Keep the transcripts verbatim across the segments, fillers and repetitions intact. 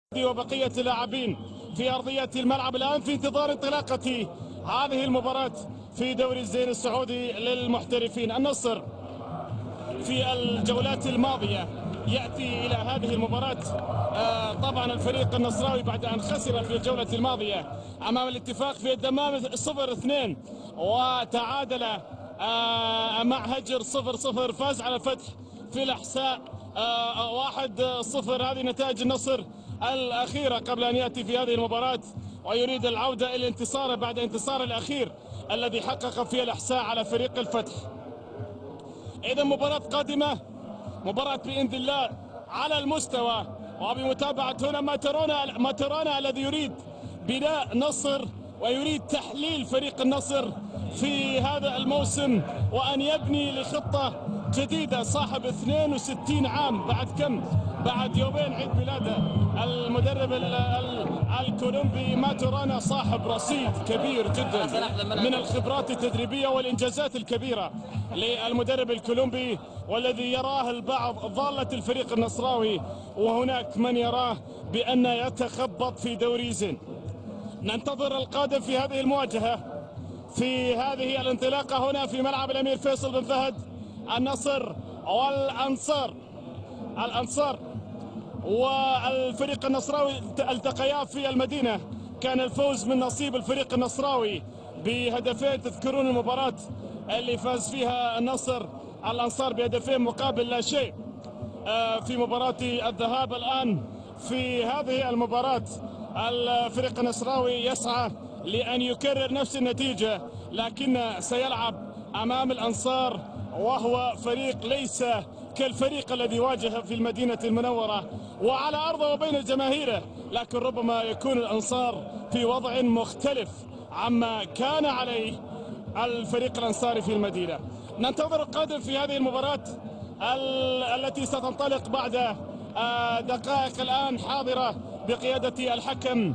وبقية اللاعبين في أرضية الملعب الآن في انتظار انطلاقة هذه المباراة في دوري الزين السعودي للمحترفين. النصر في الجولات الماضية يأتي إلى هذه المباراة آه طبعا الفريق النصراوي بعد أن خسر في الجولة الماضية أمام الاتفاق في الدمام صفر اثنين وتعادل آه مع هجر صفر صفر، فاز على الفتح في الأحساء آه واحد صفر. هذه نتائج النصر الأخيرة قبل أن يأتي في هذه المباراة ويريد العودة إلى الانتصار بعد انتصار الأخير الذي حقق في الأحساء على فريق الفتح. إذا مباراة قادمة، مباراة بإذن الله على المستوى وبمتابعة هنا ما ترون ما ترون الذي يريد بناء نصر ويريد تحليل فريق النصر في هذا الموسم وأن يبني لخطة جديدة صاحب اثنين وستين عام. بعد كم؟ بعد يومين عيد ميلاده المدرب الكولومبي ماتورانا، صاحب رصيد كبير جدا من الخبرات التدريبية والإنجازات الكبيرة للمدرب الكولومبي، والذي يراه البعض ضالة الفريق النصراوي وهناك من يراه بأن يتخبط في دوري زين. ننتظر القادم في هذه المواجهة في هذه الانطلاقة هنا في ملعب الأمير فيصل بن فهد. النصر والأنصار الأنصار والفريق النصراوي التقيا في المدينة، كان الفوز من نصيب الفريق النصراوي بهدفين. تذكرون المباراة اللي فاز فيها النصر الأنصار بهدفين مقابل لا شيء في مباراة الذهاب. الآن في هذه المباراة الفريق النصراوي يسعى لأن يكرر نفس النتيجة، لكن سيلعب أمام الأنصار وهو فريق ليس كالفريق الذي واجه في المدينة المنورة وعلى أرضه وبين جماهيره، لكن ربما يكون الأنصار في وضع مختلف عما كان عليه الفريق الأنصاري في المدينة. ننتظر القادم في هذه المباراة التي ستنطلق بعد دقائق الآن حاضرة بقيادة الحكم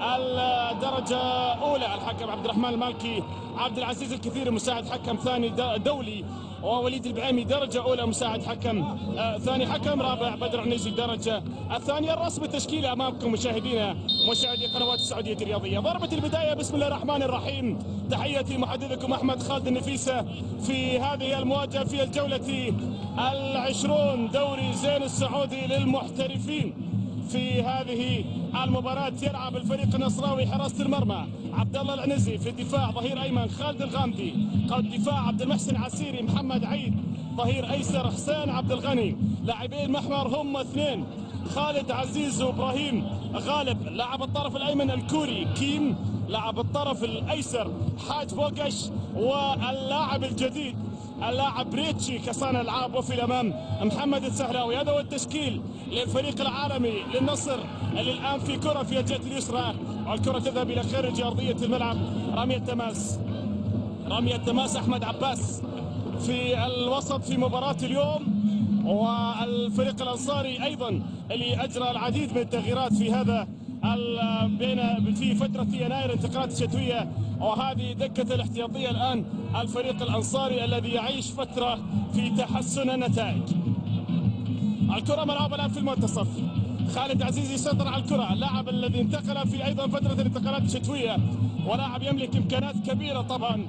الدرجة أولى الحكم عبد الرحمن المالكي، عبد العزيز الكثير مساعد حكم ثاني دولي، ووليد البعيمي درجة أولى مساعد حكم آه ثاني، حكم رابع بدر عنيزي الدرجة الثانية. الرسم التشكيلي أمامكم مشاهدينا مشاهدي قنوات السعودية الرياضية. ضربة البداية بسم الله الرحمن الرحيم. تحياتي محدثكم أحمد خالد النفيسة في هذه المواجهة في الجولة العشرون دوري زين السعودي للمحترفين. في هذه المباراة يلعب الفريق النصراوي حراسة المرمى عبد الله العنزي، في الدفاع ظهير أيمن خالد الغامدي، قلب دفاع عبد المحسن عسيري محمد عيد، ظهير أيسر حسين عبد الغني، لاعبين محور هم اثنين خالد عزيز وإبراهيم غالب، لاعب الطرف الأيمن الكوري كيم، لاعب الطرف الأيسر حاج بوقش، واللاعب الجديد اللاعب ريتشي كصانع العاب، وفي الامام محمد السهلاوي. هذا هو التشكيل للفريق العالمي للنصر اللي الان في كره في الجهه اليسرى والكره تذهب الى خارج ارضيه الملعب. رميه تماس رميه تماس احمد عباس في الوسط في مباراه اليوم، والفريق الانصاري ايضا اللي اجرى العديد من التغييرات في هذا بين في فترة يناير انتقالات الشتوية، وهذه دكة الاحتياطية الآن الفريق الأنصاري الذي يعيش فترة في تحسن النتائج. الكرة ملعوبة الآن في المنتصف، خالد عزيز يسيطر على الكرة، اللاعب الذي انتقل في أيضا فترة الانتقالات الشتوية ولاعب يملك إمكانات كبيرة طبعا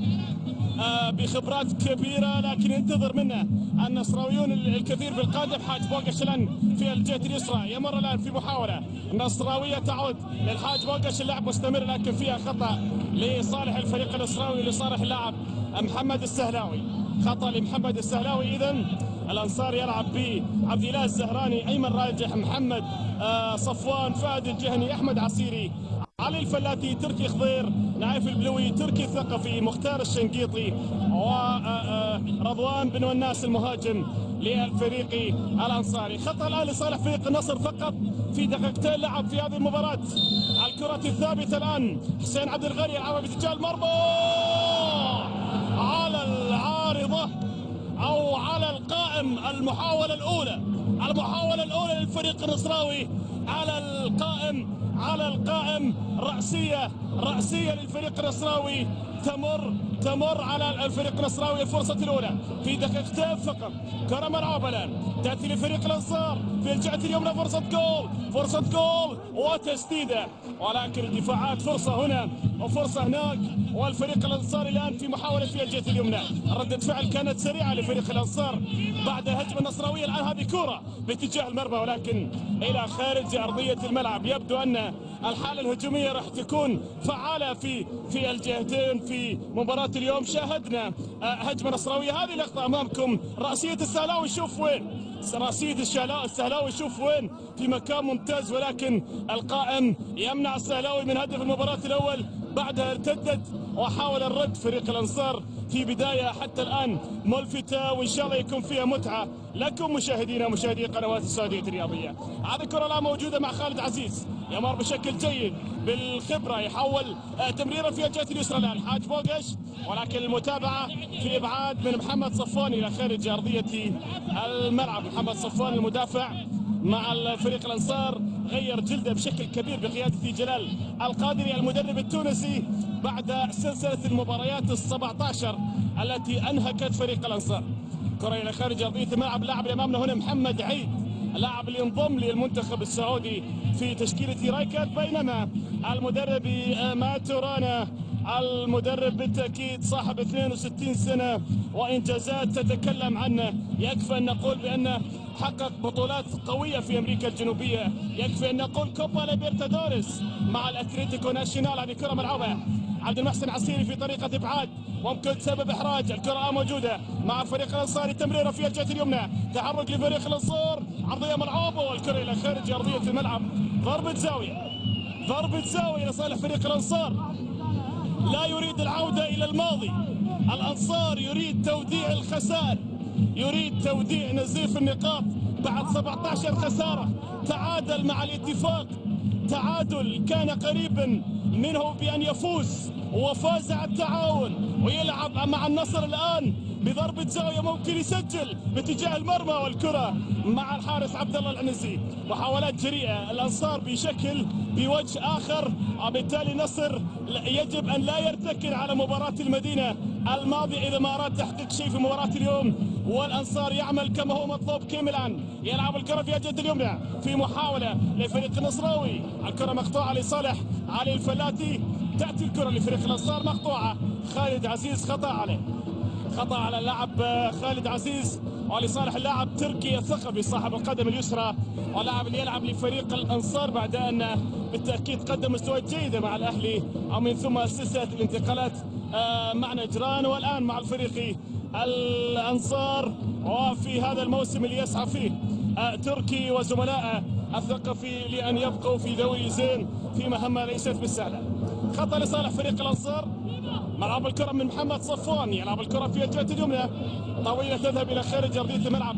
آه بخبرات كبيرة، لكن ينتظر منه النصراويون الكثير بالقادم. حاج بوقش الآن في الجهة اليسرى يمر الآن في محاولة نصراوية تعود للحاج بوقش، اللعب مستمر لكن فيها خطأ لصالح الفريق النصراوي لصالح اللاعب محمد السهلاوي، خطأ لمحمد السهلاوي. إذن الأنصار يلعب بعبد الله الزهراني، أيمن راجح، محمد آه صفوان، فهد الجهني، أحمد عسيري، علي الفلاتي، تركي خضير، نايف البلوي، تركي الثقفي، مختار الشنقيطي، ورضوان بن والناس المهاجم للفريق الأنصاري. خطأ الآن لصالح فريق النصر فقط في دقيقتين لعب في هذه المباراة. الكرة الثابتة الآن حسين عبد الغني يلعبها باتجاه المرمى على العارضة أو على القائم. المحاولة الأولى المحاولة الأولى للفريق النصراوي على القائم القائم على القائم، رأسية رأسية للفريق النصراوي، تمر تمر على الفريق النصراوي الفرصة الأولى في دقيقتين فقط. كرة ملعوبة الآن تأتي لفريق الأنصار في الجهة اليمنى، فرصة جول فرصة جول وتسديدة، ولكن الدفاعات فرصة هنا وفرصة هناك، والفريق الأنصاري الآن في محاولة في الجهة اليمنى. ردة فعل كانت سريعة لفريق الأنصار بعد هجمة النصراوية. الآن هذه كرة باتجاه المرمى ولكن إلى خارج أرضية الملعب. يبدو أن الحالة الهجومية راح تكون فعالة في في الجهتين في مباراة اليوم. شاهدنا هجمة نصراوية، هذه لقطة أمامكم، رأسية السهلاوي شوف وين، رأسية السهلاوي شوف وين، في مكان ممتاز، ولكن القائم يمنع السهلاوي من هدف المباراة الأول. بعدها ارتدت وحاول الرد فريق الأنصار في بداية حتى الآن ملفتة، وإن شاء الله يكون فيها متعة لكم مشاهدينا مشاهدي قنوات السعودية الرياضية. هذه الكرة الآن موجودة مع خالد عزيز، يمر بشكل جيد بالخبرة، يحول تمريرا في الجهة اليسرى الآن حاج بوقش، ولكن المتابعة في إبعاد من محمد صفوان إلى خارج أرضية الملعب. محمد صفوان المدافع مع الفريق الأنصار غير جلده بشكل كبير بقيادة جلال القادري المدرب التونسي بعد سلسلة المباريات السبعة عشر التي أنهكت فريق الأنصار. كرة إلى خارج أرضية الملعب. اللاعب اللي أمامنا هنا محمد عيد، اللاعب اللي انضم للمنتخب السعودي في تشكيلة رايكات، بينما المدرب ماتورانا المدرب بالتأكيد صاحب اثنين وستين سنة وإنجازات تتكلم عنه. يكفي أن نقول بأنه حقق بطولات قوية في أمريكا الجنوبية، يكفي أن نقول كوبا ليبرتادوريس مع الأتليتيكو ناشيونال. هذه كرة ملعوبة، عبد المحسن عسيري في طريقة إبعاد ممكن تسبب إحراج. الكرة موجودة مع الفريق الأنصاري، تمريرة في الجهة اليمنى، تحرك لفريق الأنصار، عرضية ملعوبة والكرة إلى خارج أرضية الملعب. ضربة زاوية ضربة زاوية لصالح فريق الأنصار، لا يريد العودة إلى الماضي. الأنصار يريد توديع الخسائر، يريد توديع نزيف النقاط بعد سبعة عشر خسارة. تعادل مع الاتفاق، تعادل كان قريبا منه بأن يفوز وفاز على التعاون، ويلعب مع النصر الآن بضربة زاوية ممكن يسجل باتجاه المرمى، والكرة مع الحارس عبد الله العنزي. محاولات جريئة الأنصار بشكل بوجه آخر، وبالتالي نصر يجب أن لا يرتكن على مباراة المدينة الماضية إذا ما أراد تحقيق شيء في مباراة اليوم، والأنصار يعمل كما هو مطلوب. كيميلان يلعب الكرة في الجهة اليمنى في محاولة لفريق النصراوي، الكرة مقطوعة لصالح علي الفلاتي، تأتي الكرة لفريق الأنصار مقطوعة. خالد عزيز خطأ عليه، خطأ على اللاعب خالد عزيز ولصالح اللاعب تركي الثقفي صاحب القدم اليسرى، واللاعب اللي يلعب لفريق الأنصار بعد أن بالتأكيد قدم مستويات جيدة مع الأهلي ومن ثم سلسلة الانتقالات مع نجران والآن مع الفريق الأنصار. وفي هذا الموسم اللي يسعى فيه تركي وزملائه الثقفي لأن يبقوا في دوري زين في مهمة ليست بالسهلة. خطأ لصالح فريق الأنصار، ملعب الكرة من محمد صفوان، يلعب الكرة في الجهة اليمنى طويلة تذهب إلى خارج أرضية الملعب.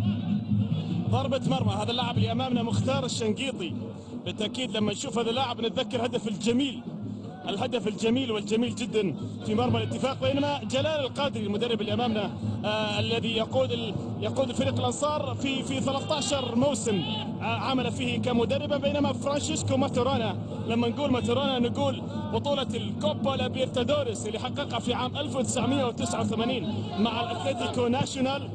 ضربة مرمى، هذا اللاعب اللي أمامنا مختار الشنقيطي، بالتأكيد لما نشوف هذا اللاعب نتذكر هدف الجميل، الهدف الجميل والجميل جدا في مرمى الاتفاق. بينما جلال القادري المدرب اللي امامنا آه الذي يقود ال... يقود فريق الانصار في في ثلاثة عشر موسم آه عمل فيه كمدربا. بينما فرانشيسكو ماتورانا، لما نقول ماتورانا نقول بطولة الكوبا ليبرتادوريس اللي حققها في عام ألف وتسعمئة وتسعة وثمانين مع الاتليتيكو ناشيونال،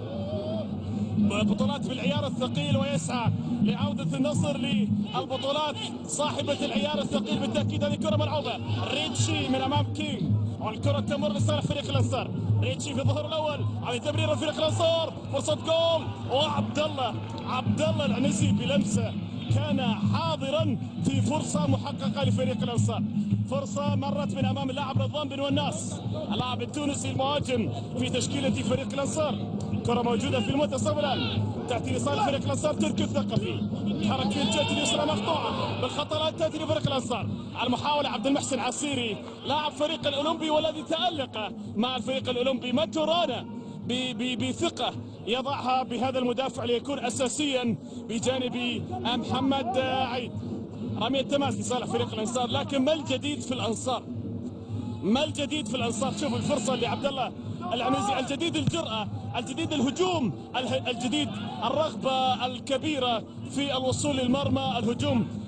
بطولات بالعيار الثقيل، ويسعى لعودة النصر للبطولات صاحبة العيار الثقيل. بالتأكيد هذه كرة ملعوبة، ريتشي من أمام كينج، والكرة تمر لصالح فريق الأنصار. ريتشي في الظهر الأول على تمرير فريق الأنصار، فرصة جول، وعبد الله عبد الله العنزي بلمسة كان حاضرا في فرصة محققة لفريق الأنصار. فرصة مرت من أمام اللاعب رضوان بن وناس اللاعب التونسي المهاجم في تشكيلة فريق الأنصار. كرة موجودة في المنتصف الآن، تأتي لصالح فريق الأنصار. تركي الثقفي تحرك في الجهة اليسرى مقطوعة بالخطأ، تأتي لفريق الأنصار. المحاولة عبد المحسن عسيري لاعب فريق الأولمبي والذي تألق مع الفريق الأولمبي. ماتورانا بثقة يضعها بهذا المدافع ليكون أساسيا بجانب محمد عيد. رمية تماس لصالح فريق الأنصار، لكن ما الجديد في الأنصار؟ ما الجديد في الأنصار؟ شوفوا الفرصة لعبد الله العنزي، الجديد الجرأة، الجديد الهجوم، الجديد الرغبة الكبيرة في الوصول للمرمى، الهجوم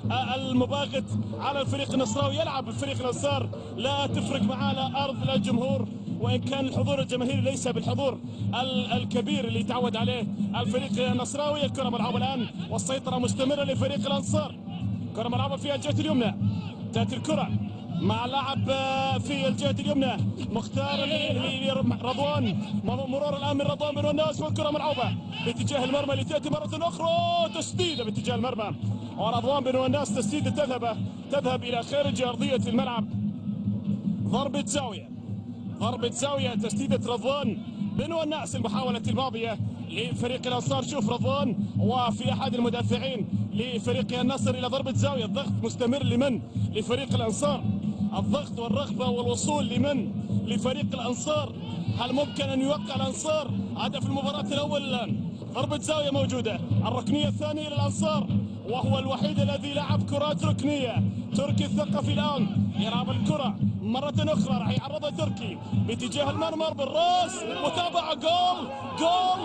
المباغت على الفريق النصراوي. يلعب الفريق الانصار، لا تفرق معاه لا ارض لا جمهور، وان كان الحضور الجماهيري ليس بالحضور الكبير اللي تعود عليه الفريق النصراوي. الكره ملعوبه الان والسيطره مستمره لفريق الانصار. كره ملعوبه في الجهه اليمنى، تاتي الكره مع لاعب في الجهه اليمنى مختار رضوان، مرور الان من رضوان بن وناس، والكره ملعوبه باتجاه المرمى لتاتي مره اخرى تسديده باتجاه المرمى، ورضوان بن وناس تسديده تذهب تذهب الى خارج ارضيه الملعب. ضربه زاويه، ضربه زاويه تسديده رضوان بن وناس المحاوله الماضيه لفريق الانصار. شوف رضوان وفي احد المدافعين لفريق النصر الى ضربه زاويه. الضغط مستمر لمن؟ لفريق الانصار. الضغط والرغبه والوصول لمن؟ لفريق الانصار. هل ممكن ان يوقع الانصار هدف المباراه الاول الان؟ ضربه زاويه موجوده، الركنيه الثانيه للانصار، وهو الوحيد الذي لعب كرات ركنيه. تركي الثقفي الان يلعب الكره مره اخرى، راح يعرضها تركي باتجاه المرمى بالراس، متابعه، جول جول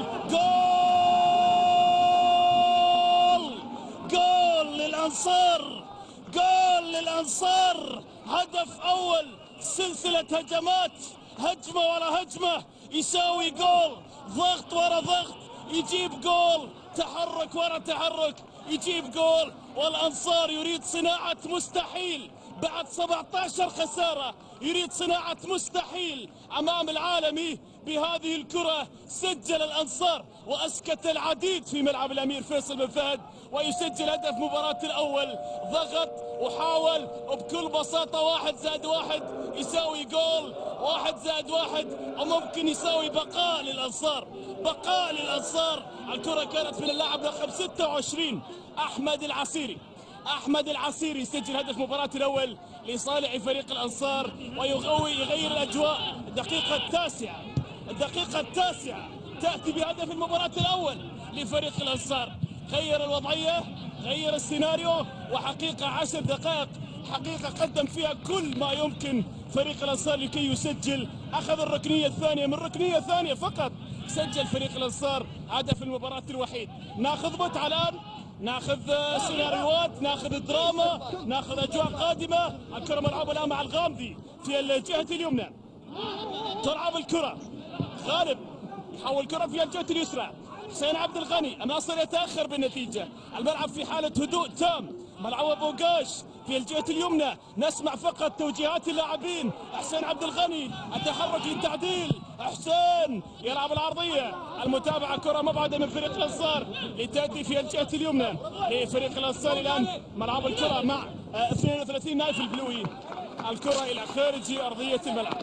جول جول للانصار، جول للانصار، هدف اول، سلسله هجمات، هجمه ورا هجمه يساوي جول، ضغط ورا ضغط يجيب جول، تحرك ورا تحرك يجيب جول. والانصار يريد صناعه مستحيل بعد سبعة عشر خساره، يريد صناعه مستحيل امام العالمي بهذه الكره. سجل الانصار واسكت العديد في ملعب الامير فيصل بن فهد، ويسجل هدف مباراه الاول. ضغط وحاول وبكل بساطه، واحد زائد واحد يساوي جول، واحد زائد واحد وممكن يساوي بقاء للانصار، بقاء للانصار. الكره كانت من اللاعب رقم ستة وعشرين احمد العسيري. احمد العسيري يسجل هدف مباراه الاول لصالح فريق الانصار ويغوي يغير الاجواء. الدقيقه التاسعه، الدقيقه التاسعه تاتي بهدف المباراه الاول لفريق الانصار. غير الوضعيه، غير السيناريو، وحقيقه عشر دقائق حقيقه قدم فيها كل ما يمكن فريق الانصار لكي يسجل. اخذ الركنيه الثانيه، من ركنيه ثانيه فقط سجل فريق الانصار هدف المباراه الوحيد. ناخذ متعه الان، ناخذ سيناريوهات، ناخذ دراما، ناخذ اجواء قادمه. الكره ملعوبه الان مع الغامدي في الجهه اليمنى، تلعب الكره غالب يحول الكره في الجهه اليسرى. حسين عبد الغني، الناصر يتاخر بالنتيجه، الملعب في حاله هدوء تام. ملعوب بوغاش في الجهه اليمنى، نسمع فقط توجيهات اللاعبين. حسين عبد الغني التحرك للتعديل، حسين يلعب العرضيه، المتابعه، كره مبعده من فريق الانصار لتاتي في الجهه اليمنى لفريق الانصار. الان ملعب الكره مع اثنين وثلاثين نايف البلوي، الكره الى خارج ارضيه الملعب،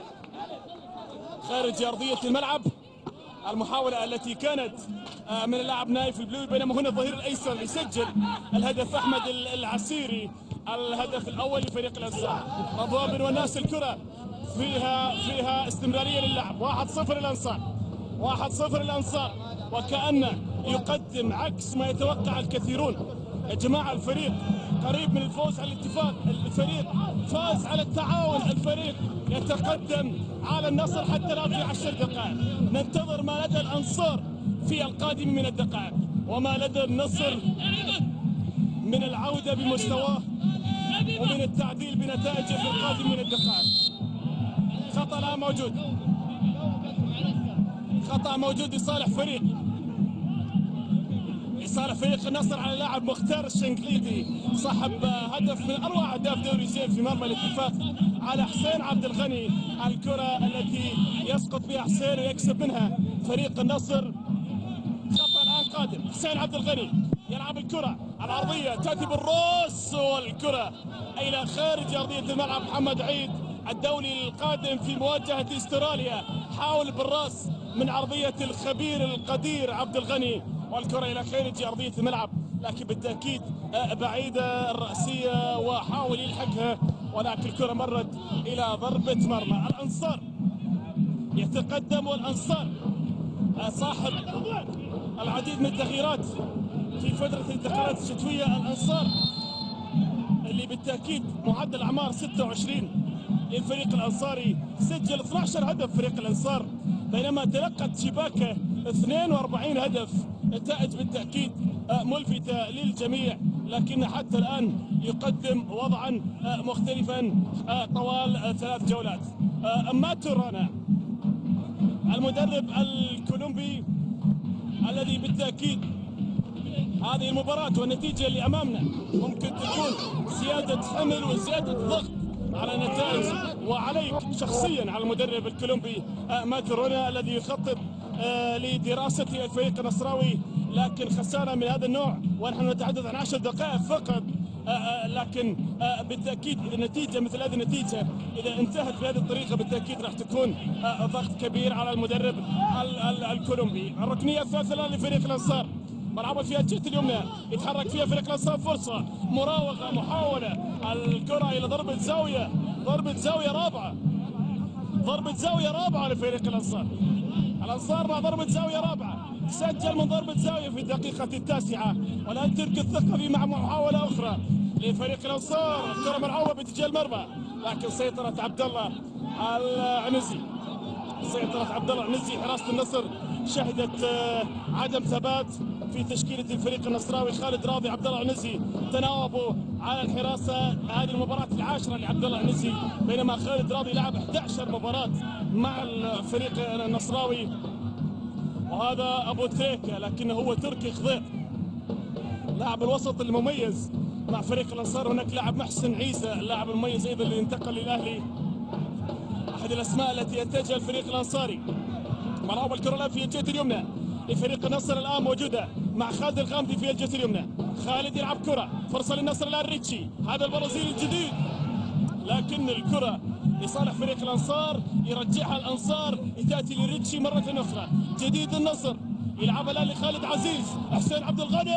خارج ارضيه الملعب. المحاولة التي كانت من اللاعب نايف البلوي، بينما هنا الظهير الايسر يسجل الهدف احمد العسيري، الهدف الاول لفريق الانصار. رضوان بن وناس، الكرة فيها فيها استمرارية للعب. واحد صفر الانصار، واحد صفر الانصار، وكأنه يقدم عكس ما يتوقع الكثيرون. يا جماعة الفريق قريب من الفوز على الاتفاق، الفريق فاز على التعاون، الفريق يتقدم على النصر حتى الآن في عشر دقائق. ننتظر ما لدى الأنصار في القادم من الدقائق، وما لدى النصر من العودة بمستواه ومن التعديل بنتائجه في القادم من الدقائق. خطأ الآن موجود، خطأ موجود لصالح فريق لصالح فريق النصر على لاعب مختار الشنقليدي، صاحب هدف من اروع اهداف دوري زين في مرمى الاتفاق، على حسين عبد الغني. الكره التي يسقط بها حسين ويكسب منها فريق النصر. خطا الان قادم، حسين عبد الغني يلعب الكره العرضيه، تاتي بالراس والكره الى خارج ارضيه الملعب. محمد عيد الدولي القادم في مواجهه استراليا حاول بالراس من عرضيه الخبير القدير عبد الغني، والكرة إلى خارج أرضية الملعب، لكن بالتأكيد بعيدة الرأسية وحاول يلحقها، ولكن الكرة مرت إلى ضربة مرمى. الأنصار يتقدم، والأنصار صاحب العديد من التغييرات في فترة الانتقالات الشتوية. الأنصار اللي بالتأكيد معدل أعمار ستة وعشرين للفريق الأنصاري، سجل اثني عشر هدف فريق الأنصار، بينما تلقت شباكه اثنين وأربعين هدف. نتائج بالتأكيد ملفتة للجميع، لكن حتى الآن يقدم وضعا مختلفا طوال ثلاث جولات. ماتورانا المدرب الكولومبي الذي بالتأكيد هذه المباراة والنتيجة اللي أمامنا ممكن تكون زيادة حمل وزيادة ضغط على النتائج وعليك شخصيا على المدرب الكولومبي ماتورانا الذي يخطط لدراسة الفريق النصراوي، لكن خسارة من هذا النوع ونحن نتحدث عن عشر دقائق فقط. لكن بالتأكيد إذا النتيجة مثل هذه النتيجة إذا انتهت بهذه الطريقة بالتأكيد راح تكون ضغط كبير على المدرب الكولومبي. الركنية الثالثة الآن لفريق الأنصار، ملعبها فيها الجهة اليمنى، يتحرك فيها فريق الأنصار، فرصة مراوغة محاولة، الكرة إلى ضربة زاوية، ضربة زاوية رابعة، ضربة زاوية رابعة لفريق الأنصار. الأنصار مع ضربة زاوية رابعة، سجل من ضربة زاوية في الدقيقة التاسعة، والآن ترك الثقفي مع محاولة أخرى لفريق الأنصار، الكرة ملعوبة باتجاه المرمى لكن سيطرة عبد الله العنزي، سيطرة عبد الله العنزي. حراسة النصر شهدت عدم ثبات في تشكيلة الفريق النصراوي. خالد راضي عبد الله العنزي تناوبوا على الحراسة، هذه المباراة العاشرة لعبد الله العنزي، بينما خالد راضي لعب إحدى عشرة مباراة مع الفريق النصراوي. وهذا أبو تريكة لكنه هو تركي خضير لاعب الوسط المميز مع فريق الأنصار. هناك لاعب محسن عيسى اللاعب المميز أيضا اللي انتقل للأهلي، أحد الأسماء التي يتجه الفريق الأنصاري. ملعوب الكرة الآن في الجهة اليمنى لفريق النصر، الآن موجودة مع خالد الغامدي في الجهة اليمنى. خالد يلعب كرة، فرصة للنصر الآن ريتشي، هذا البرازيلي الجديد، لكن الكرة لصالح فريق الأنصار، يرجعها الأنصار، تأتي لريتشي مرة أخرى. جديد النصر يلعبها الآن لخالد عزيز، حسين عبد الغني،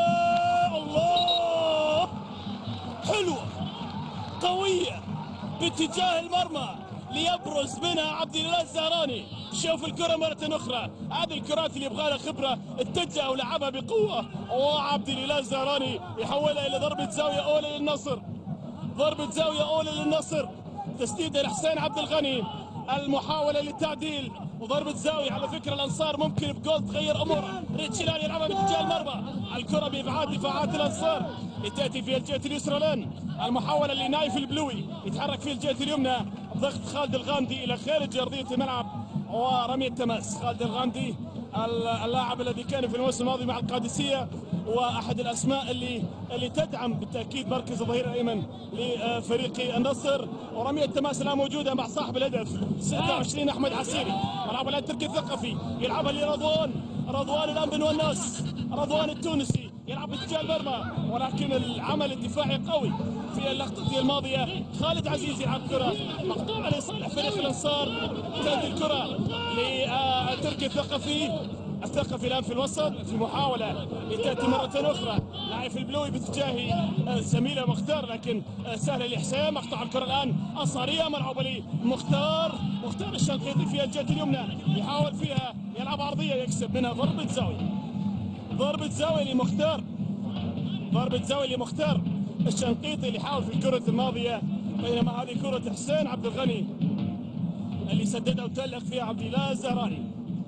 الله حلوة قوية باتجاه المرمى ليبرز منها عبد الله الزهراني. شوف الكرة مرة أخرى، هذه الكرات اللي يبغى لها خبرة، اتجه ولعبها بقوة، وعبد الله الزهراني يحولها إلى ضربة زاوية أولى للنصر، ضربة زاوية أولى للنصر، تسديدة لحسين عبد الغني، المحاولة للتعديل وضربة زاوية. على فكرة الأنصار ممكن بجول تغير أمورها. ريتشيلان يلعبها باتجاه المرمى، الكرة بإبعاد دفاعات الأنصار، تأتي في الجهة اليسرى الآن المحاولة لنايف البلوي، يتحرك في الجهة اليمنى، ضغط خالد الغامدي إلى خارج أرضية الملعب ورمية تماس. خالد الغامدي اللاعب الذي كان في الموسم الماضي مع القادسية واحد الاسماء اللي اللي تدعم بالتاكيد مركز الظهير الايمن لفريق النصر. ورميه التماس الان موجوده مع صاحب الهدف ستة وعشرين احمد عسيري. ملعب الان تركي الثقفي يلعبها لرضوان، رضوان الان بن وناس، رضوان التونسي يلعب باتجاه المرمى، ولكن العمل الدفاعي قوي في اللقطه الماضيه. خالد عزيز يلعب كره مقطوعه لصالح فريق الانصار، تاتي الكره لتركي الثقفي، الثقفي الان في الوسط في محاوله لتاتي مره اخرى نايف البلوي باتجاه زميله مختار، لكن سهله لحسين. مقطع الكره الان انصاريه ملعوبه لمختار، مختار الشنقيطي في الجهه اليمنى يحاول فيها يلعب عرضيه يكسب منها ضربه زاويه، ضربه زاويه لمختار، ضربه زاويه لمختار الشنقيطي اللي حاول في الكره الماضيه، بينما هذه كره حسين عبد الغني اللي سددها وتألق فيها عبد الله الزهراني.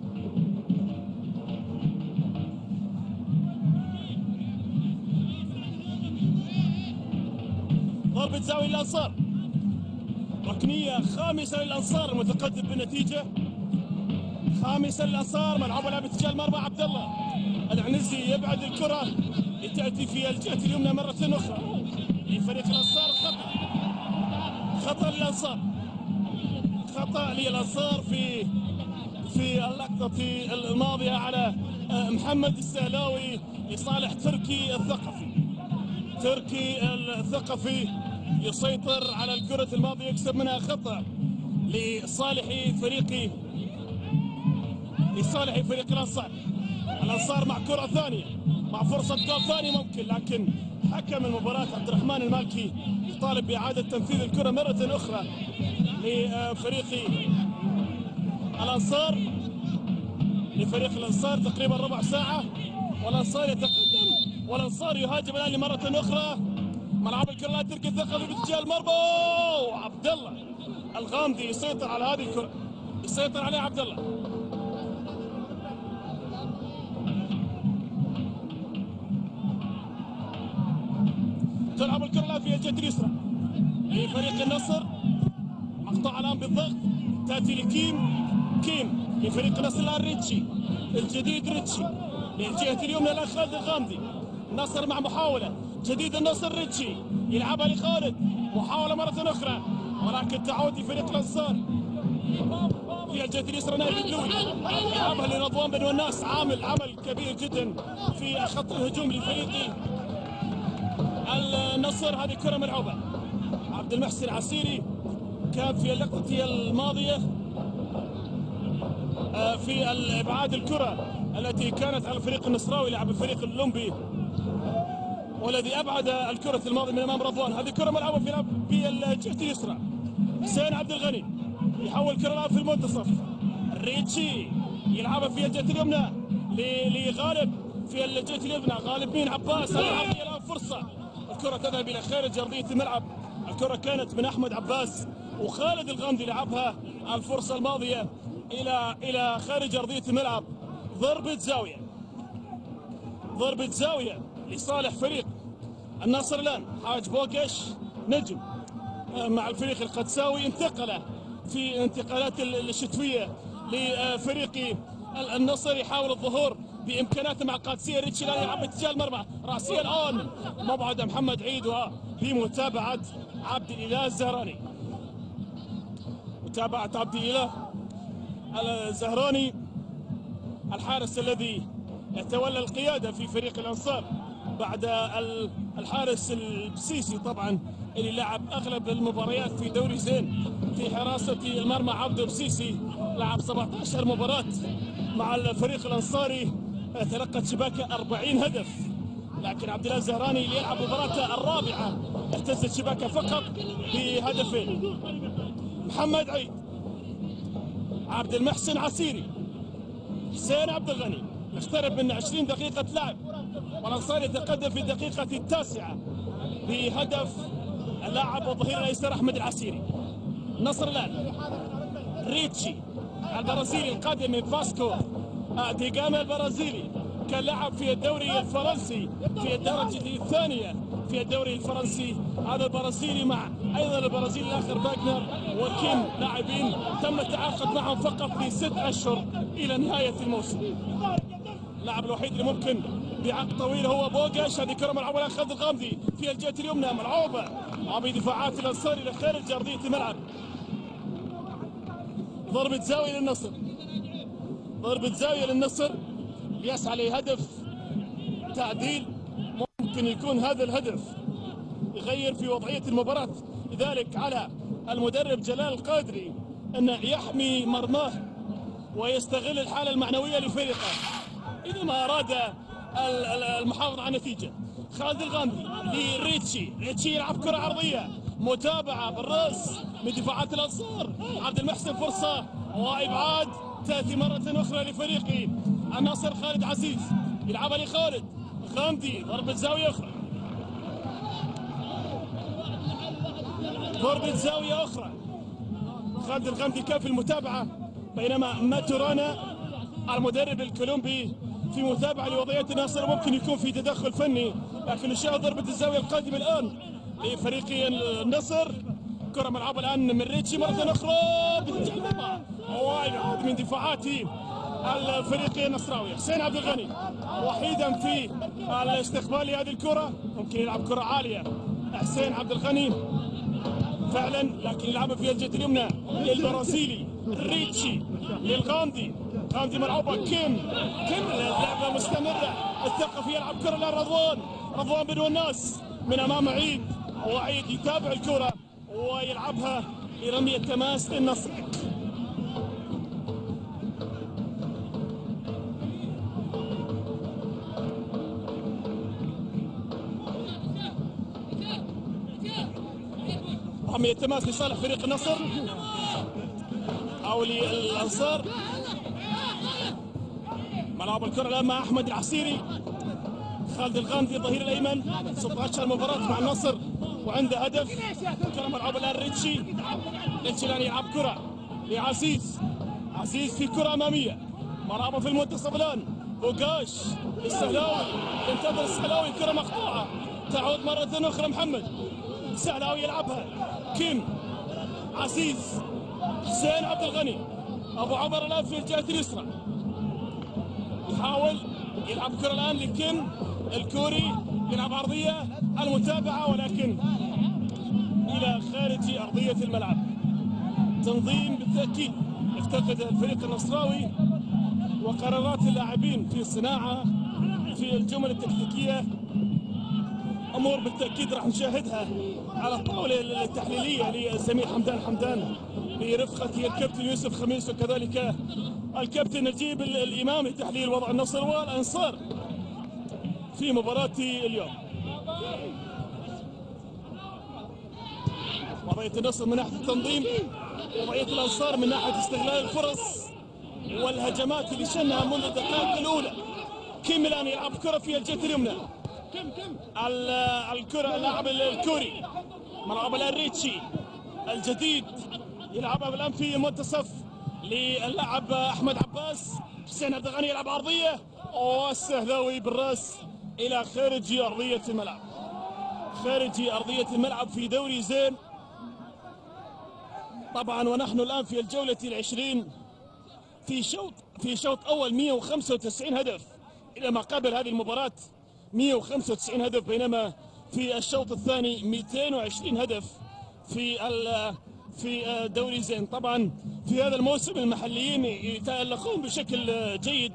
ضربة زاوية للأنصار، ركنية خامسة للأنصار المتقدم بالنتيجة، خامسة للأنصار. ملعوبة لها باتجاه المرمى، عبد الله العنزي يبعد الكرة لتأتي في الجهة اليمنى مرة أخرى لفريق الأنصار. خطأ، خطأ للأنصار، خطأ للأنصار في في اللقطة الماضية على محمد السهلاوي لصالح تركي الثقفي. تركي الثقفي يسيطر على الكرة الماضية، يكسب منها خطأ لصالح فريق لصالح فريق الأنصار. الأنصار مع كرة ثانية، مع فرصة جول ثاني ممكن، لكن حكم المباراة عبد الرحمن المالكي يطالب بإعادة تنفيذ الكرة مرة أخرى لفريق الأنصار، لفريق الأنصار. تقريبا ربع ساعة والأنصار يتقدم، والأنصار يهاجم الآن لمرة أخرى. ملعب الكرة الآن تركي الثقفي باتجاه المرمى، وعبد الله الغامدي يسيطر على هذه الكرة، يسيطر عليها عبد الله. تلعب الكره الان في الجهه اليسرى لفريق النصر، مقطوعه الان بالضغط، تاتي لكيم، كيم لفريق النصر الان ريتشي الجديد، ريتشي للجهه اليمنى الان خالد الغامدي. النصر مع محاوله جديد، النصر ريتشي يلعبها لخالد، محاوله مره اخرى ولكن تعود لفريق الانصار في الجهه اليسرى. نايف الدلوي يلعبها لرضوان بن وناس، عامل عمل كبير جدا في خط الهجوم لفريق النصر. هذه كره ملعوبه، عبد المحسن عسيري كان في اللقطه الماضيه في الابعاد الكره التي كانت على الفريق النصراوي لعب الفريق الاولمبي، والذي ابعد الكره الماضيه من امام رضوان. هذه كره ملعوبه في في الجهه اليسرى، حسين عبد الغني يحول كره الان في المنتصف، ريتشي يلعبها في الجهه اليمنى لغالب في الجهه اليمنى، غالب مين؟ عباس. العرضيه الان فرصه، الكره تذهب الى خارج ارضيه الملعب، الكره كانت من احمد عباس وخالد الغامدي لعبها الفرصه الماضيه الى الى خارج ارضيه الملعب. ضربه زاويه، ضربه زاويه لصالح فريق النصر. الان حاج بوقش نجم مع الفريق القدساوي انتقل في انتقالات الشتويه لفريق النصر، يحاول الظهور بامكاناته مع قادسيه. ريتشي الان يلعب اتجاه المرمى، راسيه الان مبعد محمد عيد وبمتابعه عبد الاله الزهراني، متابعه عبد الاله الزهراني الحارس الذي تولى القياده في فريق الانصار بعد الحارس البسيسي طبعا اللي لعب اغلب المباريات في دوري زين في حراسه المرمى. عبده بسيسي لعب سبعة عشر مباراه مع الفريق الانصاري، تلقت شباكه أربعين هدف، لكن عبد الله الزهراني اللي يلعب مباراته الرابعه اهتزت شباكه فقط بهدفين. محمد عيد، عبد المحسن عسيري، حسين عبد الغني، نقترب من عشرين دقيقه لعب والانصار يتقدم في الدقيقه التاسعه بهدف اللاعب الظهير الايسر احمد العسيري. النصر الان ريتشي البرازيلي القادم من فاسكو دي جاما البرازيلي، كان لعب في الدوري الفرنسي في الدرجه الثانيه في الدوري الفرنسي. هذا البرازيلي مع ايضا البرازيلي الاخر باغنر وكيم، لاعبين تم التعاقد معهم فقط لست اشهر الى نهايه الموسم. اللاعب الوحيد اللي ممكن بعقد طويل هو بوغاش. هذه كره ملعوبه الان خالد الغامدي في الجهه اليمنى، ملعوبه وبدفاعات الانصار الى خارج ارضيه الملعب. ضربه زاويه للنصر، ضربه زاويه للنصر يسعى لهدف تعديل، ممكن يكون هذا الهدف يغير في وضعيه المباراه، لذلك على المدرب جلال القادري ان يحمي مرماه ويستغل الحاله المعنويه لفريقه اذا ما اراد المحافظه على النتيجه. خالد الغامدي لريتشي، ريتشي يلعب كره عرضيه، متابعه بالراس من دفاعات الانصار. عبد المحسن فرصه وابعاد تاتي مره اخرى لفريق النصر. خالد عزيز يلعبها لخالد غامدي، ضربه زاويه اخرى، ضربه زاويه اخرى. خالد الغامدي كان في المتابعه بينما ماتورانا المدرب الكولومبي في متابعه لوضعيه النصر، ممكن يكون في تدخل فني، لكن نشاهد ضربه الزاويه القادمه الان لفريق النصر. كره ملعوبه الان من ريتشي مره اخرى باتجاه المرمى، ويعود من دفاعات الفريق النصراوي. حسين عبد الغني وحيدا في الاستقبال لهذه الكره، ممكن يلعب كره عاليه حسين عبد الغني فعلا، لكن يلعبها في الجهه اليمنى للبرازيلي ريتشي للغامدي، غامدي ملعوبه كيم، كيم اللعبه مستمره، الثقفي يلعب كره لرضوان، رضوان بن وناس من امام عيد، وعيد يتابع الكره ويلعبها لرميه تماس للنصر. رميه تماس لصالح فريق النصر او للانصار. ملعب الكره الان مع احمد العسيري، خالد الغامدي الظهير الايمن، ستة عشر مباراه مع النصر وعنده هدف. كره ملعوبه الان ريتشي، ريتشي الان يلعب كره لعزيز، عزيز في كره اماميه، ملعوبه في المنتصف الان بوغاش، السهلاوي ينتظر السهلاوي، كره مقطوعه تعود مرة أخرى محمد سهلاوي يلعبها كيم عزيز حسين عبد الغني أبو عمر الآن في الجهة اليسرى يحاول يلعب كرة الآن لكيم الكوري يلعب عرضية المتابعة ولكن إلى خارج أرضية الملعب. تنظيم بالتأكيد افتقد الفريق النصراوي وقرارات اللاعبين في الصناعة في الجمل التكتيكية أمور بالتأكيد راح نشاهدها على الطاولة التحليلية للزميل حمدان حمدان برفقة الكابتن يوسف خميس وكذلك الكابتن نجيب الإمام لتحليل وضع النصر والأنصار في مباراة اليوم. وضعية النصر من ناحية التنظيم، وضعية الأنصار من ناحية استغلال الفرص والهجمات اللي شنها منذ الدقائق الأولى. كيم الآن يلعب كرة في الجهة اليمنى، الكرة اللاعب الكوري ملعب الآن ريتشي الجديد يلعبها الآن في منتصف للاعب أحمد عباس. حسين عبد الغني يلعب عرضية والسهلاوي بالراس إلى خارج أرضية الملعب، خارج أرضية الملعب في دوري زين. طبعا ونحن الآن في الجولة العشرين في شوط في شوط أول مئة وخمسة وتسعين هدف إلى ما قبل هذه المباراة مئة وخمسة وتسعين هدف، بينما في الشوط الثاني مئتين وعشرين هدف في في دوري زين. طبعا في هذا الموسم المحليين يتألقون بشكل جيد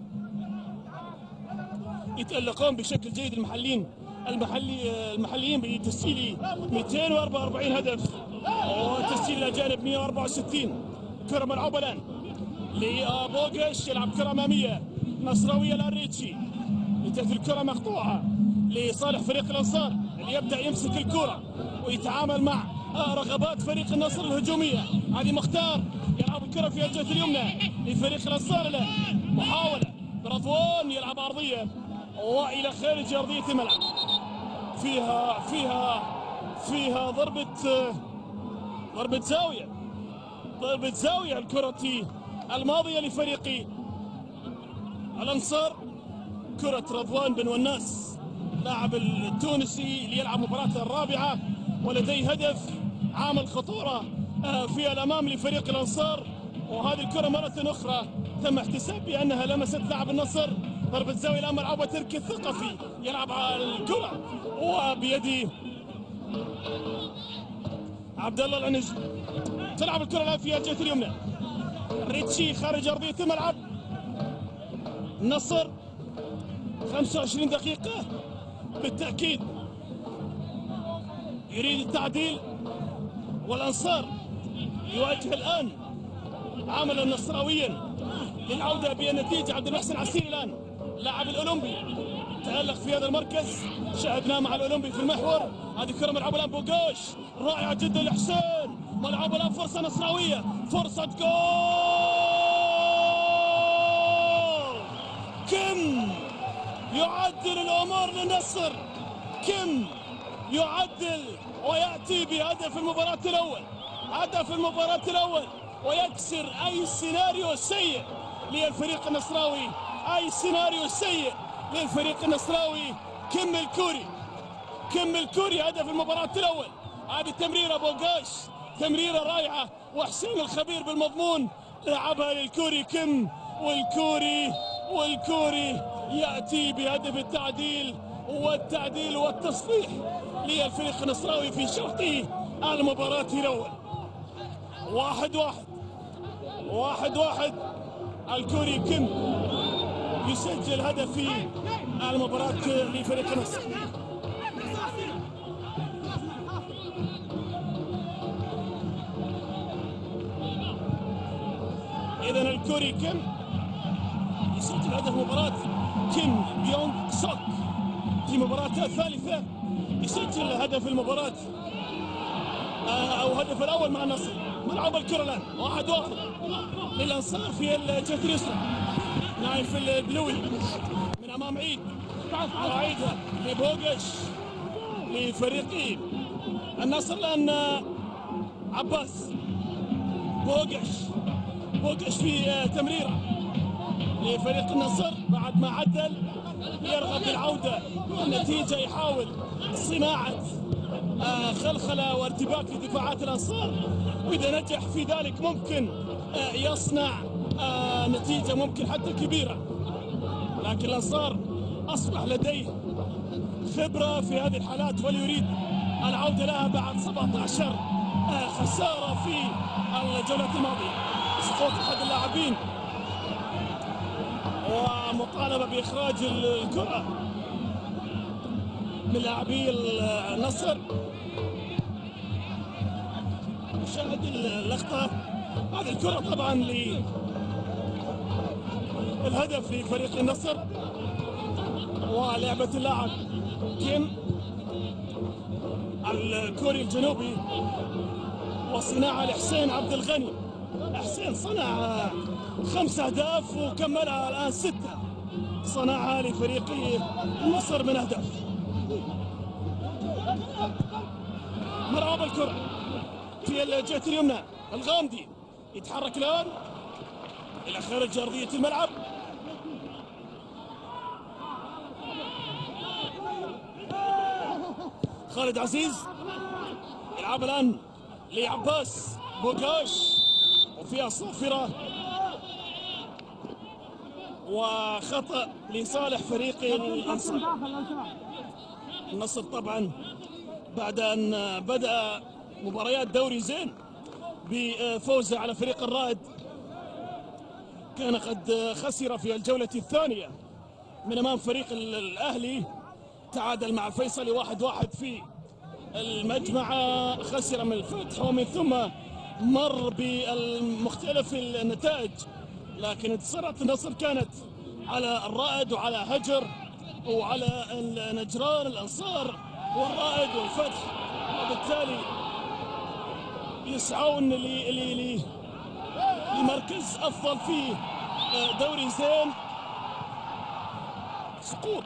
يتألقون بشكل جيد المحليين المحلي المحليين بتسجيل مئتين وأربعة وأربعين هدف وتسجيل الأجانب مئة وأربعة وستين. كرة ملعوبة الآن لبوغش يلعب كرة أمامية نصراوية لاريتشي، انتهت الكرة مقطوعة لصالح فريق الأنصار اللي يبدأ يمسك الكرة ويتعامل مع رغبات فريق النصر الهجومية. علي مختار يلعب الكرة في الجهة اليمنى لفريق الأنصار الآن، محاولة برضوان يلعب عرضية وإلى خارج أرضية الملعب. فيها فيها فيها ضربة ضربة زاوية ضربة زاوية الكرة الماضية لفريق الأنصار. كرة رضوان بن وناس لاعب التونسي اللي يلعب مباراته الرابعة ولديه هدف عامل خطورة في الأمام لفريق الأنصار. وهذه الكرة مرة أخرى تم احتساب بأنها لمست لاعب النصر. ضربة زاوية الآن ملعوبة تركي الثقفي يلعب على الكرة وبيد عبد الله العنج. تلعب الكرة الآن في الجهة اليمنى، ريتشي خارج أرضية الملعب. النصر خمسة وعشرين دقيقة بالتأكيد يريد التعديل، والأنصار يواجه الآن عملا نصراويا للعودة بالنتيجة. عبد المحسن عسيري الآن لاعب الأولمبي تألق في هذا المركز، شاهدناه مع الأولمبي في المحور. هذه كرة ملعوبة الآن بوغوش رائعة جدا لحسين، ملعوبة الآن فرصة نصراوية، فرصة جول. كم يعدل الأمور للنصر، كم يعدل ويأتي بهدف المباراة الأول، هدف المباراة الأول، ويكسر أي سيناريو سيء للفريق النصراوي، أي سيناريو سيء للفريق النصراوي. كم الكوري كم الكوري هدف المباراة الأول. هذه التمريرة بوغاش تمريرة رائعة، وحسين الخبير بالمضمون لعبها للكوري كم، والكوري والكوري يأتي بهدف التعديل والتعديل والتصليح للفريق النصراوي في شوط المباراة الأول. واحد واحد واحد واحد الكوري كم يسجل هدف في المباراة لفريق النصر. إذا الكوري كم يسجل هدف مباراة كيم بيونغ سوك في مباراته الثالثة، يسجل هدف المباراة أو هدف الأول مع النصر. ملعب الكرة الآن واحد واحد للأنصار في الجهة اليسرى. نايف البلوي من أمام عيد، عيدها لبوغش لفريق النصر الآن. عباس بوغش بوغش في تمريرة لفريق النصر بعد ما عدل يرغب بالعودة النتيجة، يحاول صناعة آه خلخلة وارتباك في دفاعات الأنصار، وإذا نجح في ذلك ممكن آه يصنع آه نتيجة ممكن حتى كبيرة. لكن الأنصار أصبح لديه خبرة في هذه الحالات ويريد العودة لها بعد سبعة عشر آه خسارة في الجولة الماضية. سقوط أحد اللاعبين ومطالبة بإخراج الكرة من لاعبي النصر. نشاهد اللقطة. هذه الكرة طبعا للهدف لفريق النصر، ولعبة اللاعب كيم الكوري الجنوبي، وصناعة لحسين عبد الغني. حسين صنع خمس أهداف وكملها الآن ستة صنعها لفريق النصر من أهداف. مرعوب الكرة في الجهة اليمنى، الغامدي يتحرك الآن إلى خارج أرضية الملعب. خالد عزيز يلعب الآن لعباس بوغاش، وفيها صافرة وخطأ لصالح فريق الأنصار. النصر طبعا بعد أن بدأ مباريات دوري زين بفوزه على فريق الرائد، كان قد خسر في الجولة الثانية من أمام فريق الأهلي، تعادل مع الفيصلي واحد واحد في المجمعة، خسر من الفتح ومن ثم مر بالمختلف النتائج. لكن انتصارات النصر كانت على الرائد وعلى هجر وعلى نجران الأنصار والرائد والفتح، وبالتالي يسعون لمركز أفضل في دوري زين. سقوط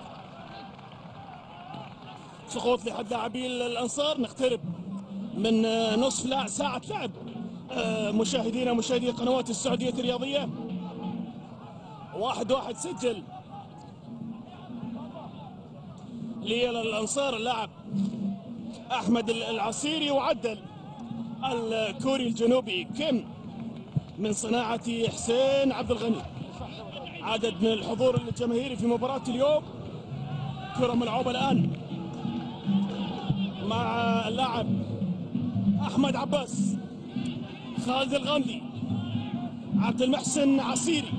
سقوط لحد لاعبي الأنصار. نقترب من نصف لا ساعة لعب مشاهدينا مشاهدي قنوات السعودية الرياضية. واحد واحد سجل للأنصار اللاعب أحمد العسيري، وعدل الكوري الجنوبي كيم من صناعة حسين عبد الغني. عدد من الحضور الجماهيري في مباراة اليوم. كرة ملعوبة الآن مع اللاعب أحمد عباس، خالد الغامدي، عبد المحسن عسيري،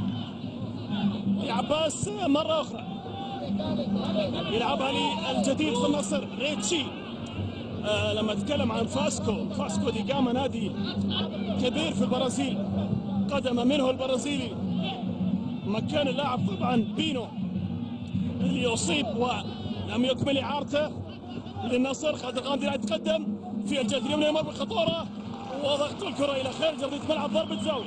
عباس مرة أخرى يلعبها للجديد في النصر ريتشي. آه لما اتكلم عن فاسكو، فاسكو دي جاما نادي كبير في البرازيل، قدم منه البرازيلي مكان اللاعب طبعا بينو اللي أصيب ولم يكمل إعارته للنصر. خالد الغامدي يتقدم في الجهة اليمنى، يمر بخطورة وضغط الكرة إلى خارج أرضية الملعب. ضربة زاوية،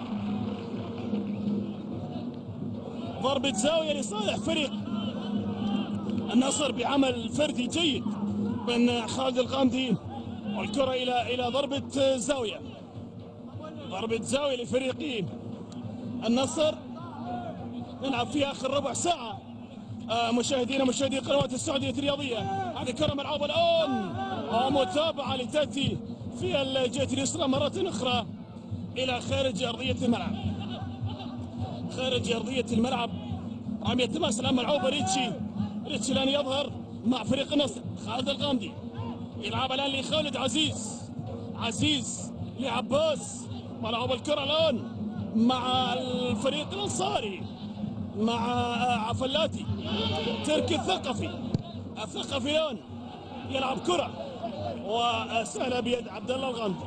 ضربة زاوية لصالح فريق النصر بعمل فردي جيد من خالد الغامدي، والكرة إلى إلى ضربة زاوية. ضربة زاوية لفريق النصر. نلعب في آخر ربع ساعة آه مشاهدينا مشاهدي قنوات السعودية الرياضية. هذه كرة ملعوبة الآن ومتابعة لتأتي في الجهة اليسرى مرة أخرى إلى خارج أرضية الملعب. خارج أرضية الملعب عم يتماس الآن ملعوبة ريتشي. ريتشي الآن يظهر مع فريق النصر. خالد الغامدي يلعب الآن لخالد عزيز، عزيز لعباس. ملعوبة الكرة الآن مع الفريق الأنصاري مع عفلاتي. تركي الثقفي، الثقفي الآن يلعب كرة وسهلة بيد عبد الله الغامدي.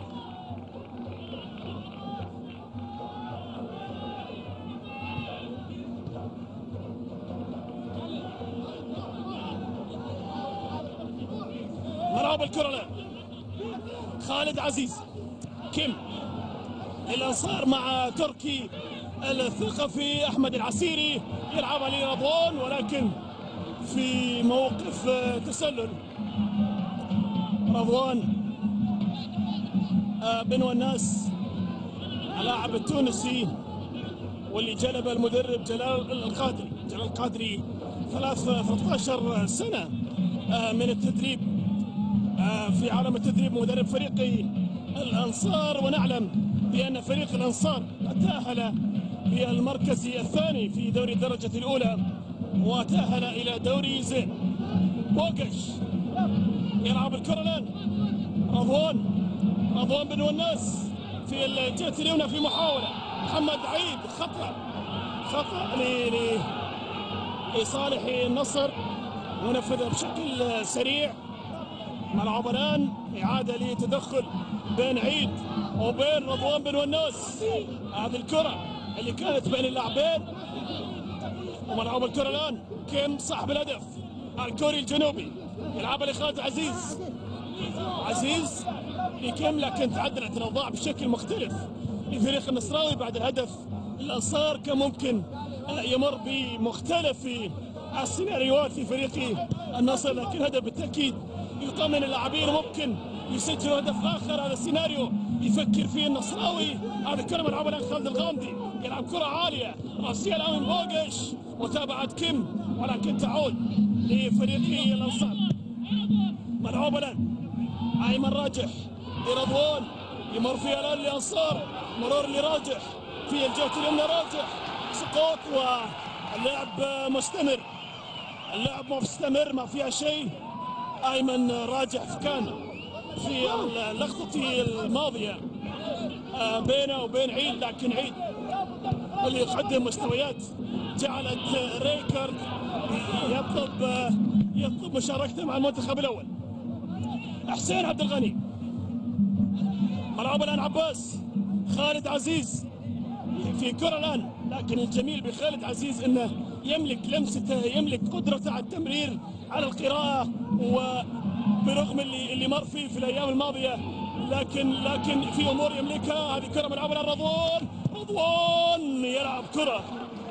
ملعب الكرة الآن خالد عزيز، كيم الأنصار مع تركي الثقفي. أحمد العسيري يلعبها لرضوان ولكن في موقف تسلل. رضوان بن وناس اللاعب التونسي واللي جلب المدرب جلال القادري. جلال القادري ثلاث ثلاثة عشر سنة من التدريب في عالم التدريب، مدرب فريق الأنصار، ونعلم بأن فريق الأنصار تأهل في المركز الثاني في دوري الدرجة الأولى وتأهل إلى دوري زين. بوقش يلعب الكرة الآن، رضوان رضوان بن وناس في الجهة اليمنى في محاولة، محمد عيد خطأ خطأ لصالح النصر ونفذ بشكل سريع. ملعب الآن إعادة لتدخل بين عيد وبين رضوان بن وناس، هذه الكرة اللي كانت بين اللاعبين. وملعب الكرة الآن كيم صاحب الهدف الكوري الجنوبي يلعبها لخالد عزيز، عزيز لكيم، لكن تعدلت الأوضاع بشكل مختلف لفريق النصراوي بعد الهدف. الأنصار كان ممكن يمر بمختلف السيناريوهات في فريق النصر، لكن هذا بالتأكيد يطمن اللاعبين وممكن يسجل هدف آخر. هذا السيناريو يفكر فيه النصراوي. هذا كرة ملعوبة الآن خالد الغامدي يلعب كرة عالية راسية الآن من بوقش، متابعة كيم ولكن تعود لفريق الأنصار. ملعوبة الآن أيمن راجح لرضوان يمر فيها الآن لأنصار، مرور لراجح في الجهة اليمنى، راجح سقوط واللعب مستمر، اللعب مستمر ما فيها شيء. أيمن راجح كان في اللقطة الماضية بينه وبين عيد، لكن عيد اللي يقدم مستويات جعلت ريكارد يطلب يطلب مشاركته مع المنتخب الأول. حسين عبد الغني ملعوب الآن عباس، خالد عزيز في كرة الآن، لكن الجميل بخالد عزيز انه يملك لمسته، يملك قدرته على التمرير، على القراءة، وبرغم اللي اللي مر فيه في الايام الماضية، لكن لكن في امور يملكها. هذه كرة ملعوبة الآن رضوان، رضوان يلعب كرة